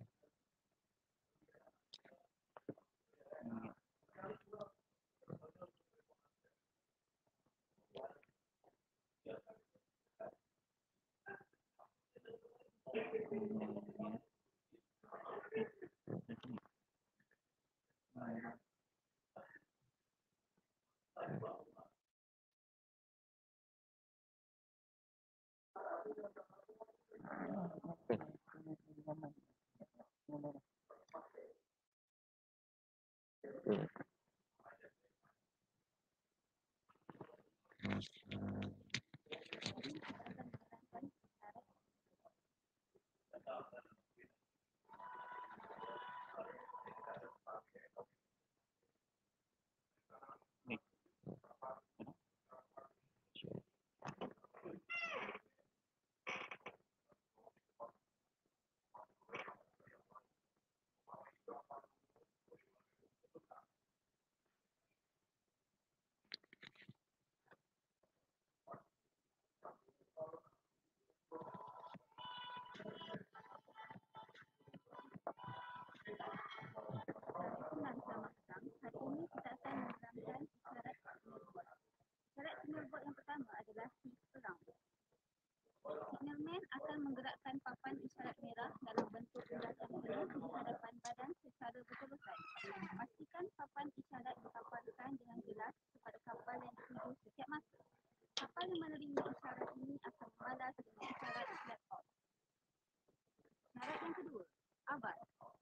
Signalboard yang pertama adalah perang. Signalman akan menggerakkan papan isyarat merah dalam bentuk bulatan merah di hadapan badan secara berurutan. Pastikan papan isyarat dipaparkan dengan jelas kepada kapal yang dituju setiap masa. Kapal yang menerima isyarat ini akan membalas dengan isyarat flag off. Syarat yang kedua, abad.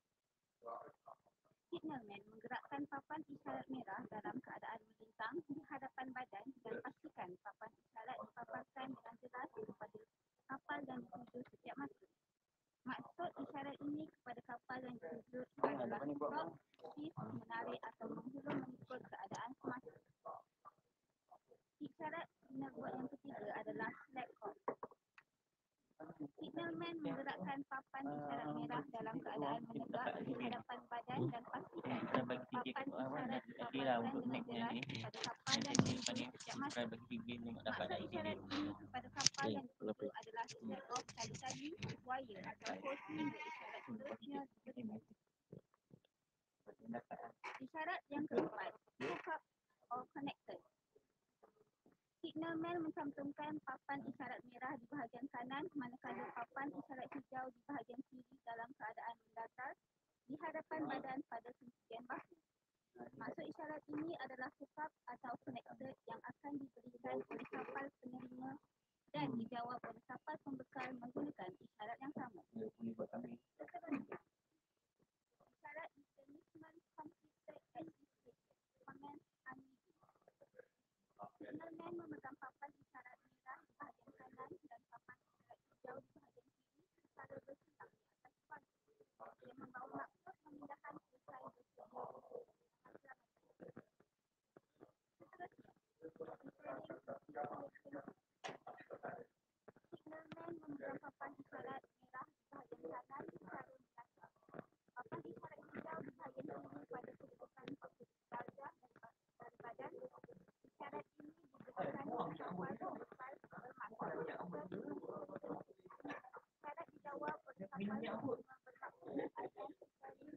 Signalman menggerakkan papan isyarat merah dalam keadaan melintang di hadapan badan dan pastikan papan isyarat dipaparkan dengan jelas kepada kapal yang dituju setiap masa. Maksud isyarat ini kepada kapal yang dituju adalah stop, shift, menarik atau menghulur mengikut keadaan semasa. Isyarat signalboard yang ketiga adalah flag off. Signalman menggerakkan papan isyarat merah dalam keadaan menegak di hadapan badan dan pastikan papan isyarat dipaparkan dengan jelas kepada kapal yang dituju setiap masa. Maksud isyarat ini kepada kapal yang dituju adalah flag off kali-kali, wire atau hose hingga isyarat seterusnya diberikan. Isyarat yang keempat, hook up or connected. Signalman mencantumkan papan isyarat merah di bahagian kanan manakala papan isyarat hijau di bahagian kiri dalam keadaan mendatar di hadapan badan pada sentian bahu. Maksud isyarat ini adalah hookup atau connector yang akan diberikan oleh kapal penerima dan dijawab oleh kapal pembekal menggunakan isyarat yang sama. Seterusnya, isyarat discrimination completed execution commence uneasy. Signalman memegang papan isyarat merah di bahagian kanan dan papan isyarat hijau di bahagian kiri secara bersilang di atas pagi. Ia membawa maksud memindahkan selesai bersedia untuk keselamatan. Seterusnya, signalman memegang papan isyarat merah di bahagian kanan secara mendatar. Papan isyarat hijau di bahagian kiri pada kedudukan 40 darjah dari badan. Isyarat ini diberikan oleh kapal pembekal bermaksud isyarat dijawab oleh kapal penerima bermaksud identifying.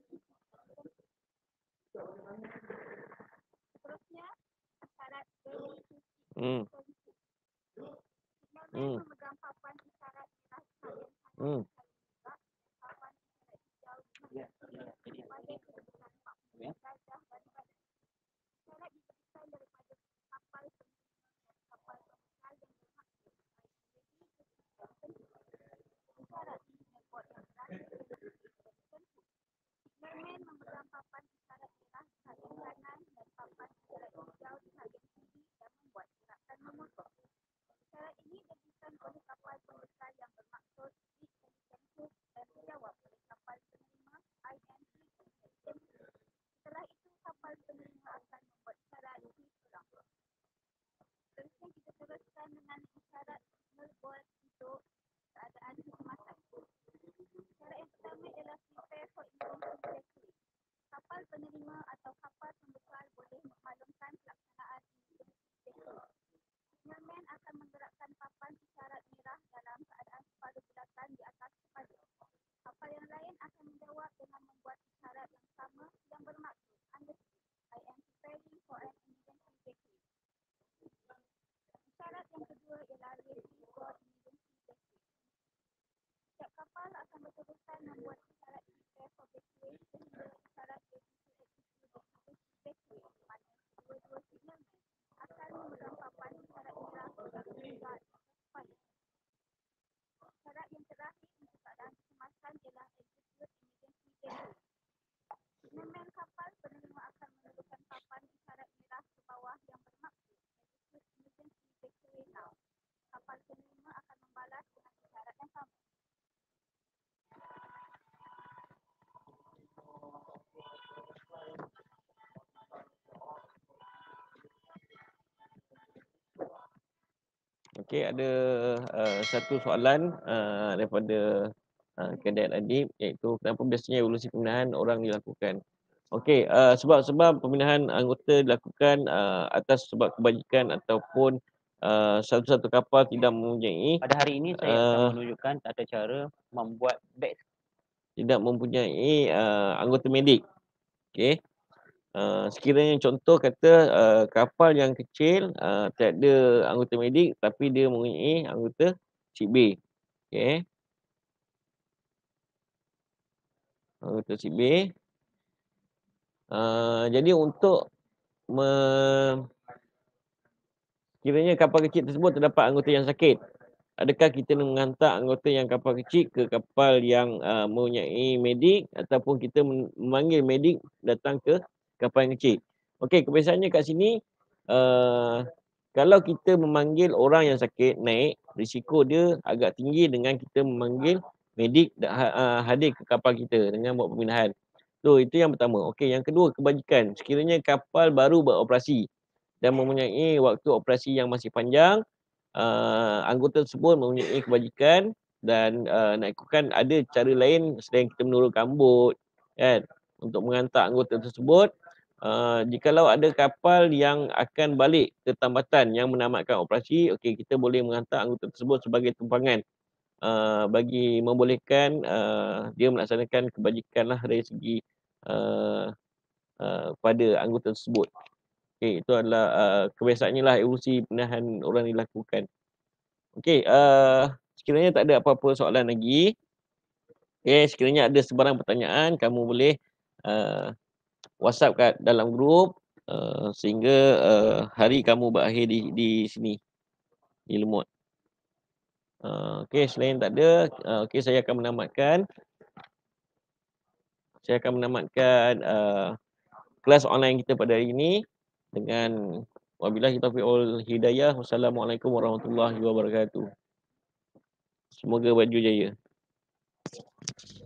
Seterusnya, isyarat Hmm. signalman memegang papan isyarat merah di bahagian kanan secara mendatar dan papan isyarat hijau di bahagian kiri pada kedudukan 40 darjah dari badan. Isyarat diberikan daripada kapal penerima dan kapal pembekal yang bermaksud isyarat signalboard yang terakhir tentu. Signalman memegang papan isyarat merah di bahagian kanan dan papan isyarat hijau di bahagian kiri dan membuat gerakan memotor. Isyarat ini diberikan oleh kapal pembekal yang bermaksud speed and hook dan dijawab oleh kapal penerima INC. Setelah itu, kapal penerima akan membuat isyarat speed ulang. Seterusnya kita teruskan dengan isyarat signalboard untuk keadaan kecemasan. Isyarat yang pertama ialah prepare for emergency tackling. Kapal penerima atau kapal pembekal boleh memaklumkan pelaksanaan emergency tackling. Signalman akan menggerakkan papan isyarat merah dalam keadaan kepala bulatan di atas kepala. Kapal yang lain akan menjawab dengan membuat isyarat yang sama yang bermaksud understood. I am preparing for an emergency tackling. Isyarat yang kedua ialah ready for emergency tackling. Setiap kapal akan betul-betul membuat isyarat prepare for tackling sehingga isyarat ready to execute emergency tackling mana dua-dua signalman akan memegang papan isyarat merah yang terletak di atas kepala. Syarat yang terakhir untuk keadaan kecemasan ialah execute emergency tackling. Signalman kapal penerima akan menurunkan papan isyarat merah ke bawah yang bermaksud execute emergency tackling now. Kapal penerima akan membalas dengan isyarat yang sama. Okey, ada satu soalan daripada Kadet Adib, iaitu kenapa biasanya evolusi pemindahan orang dilakukan. Okey, sebab-sebab pemindahan anggota dilakukan atas sebab kebajikan ataupun satu-satu kapal tidak mempunyai Pada hari ini saya akan menunjukkan tata cara membuat beg. tidak mempunyai anggota medik. Okey. Sekiranya contoh kata kapal yang kecil tak ada anggota medik tapi dia mempunyai anggota cik B. Okey. Anggota cik B. Jadi untuk kiranya kapal kecil tersebut terdapat anggota yang sakit, adakah kita menghantar anggota yang kapal kecil ke kapal yang mempunyai medik ataupun kita memanggil medik datang ke kapal yang kecil? Okey, kebiasaannya kat sini kalau kita memanggil orang yang sakit naik, risiko dia agak tinggi dengan kita memanggil medik hadir ke kapal kita dengan buat pemindahan. So, itu yang pertama. Okey, yang kedua, kebajikan. Sekiranya kapal baru beroperasi dan mempunyai waktu operasi yang masih panjang, anggota tersebut mempunyai kebajikan dan nak ikutkan ada cara lain selain kita menurunkan bot kan untuk menghantar anggota tersebut. Jikalau ada kapal yang akan balik ke tambatan yang menamatkan operasi, okey, kita boleh menghantar anggota tersebut sebagai tumpangan bagi membolehkan dia melaksanakan kebajikan lah dari segi pada anggota tersebut. Okey, itu adalah kebiasaannya lah evolusi pemindahan orang dilakukan. Okey, sekiranya tak ada apa-apa soalan lagi, okey, sekiranya ada sebarang pertanyaan, kamu boleh WhatsApp kat dalam grup sehingga hari kamu berakhir di sini, di Lemot. Okey, selain tak ada, okey saya akan menamatkan kelas online kita pada hari ini dengan wabillahi taufiq wal hidayah. Wassalamualaikum warahmatullahi wabarakatuh. Semoga baju jaya.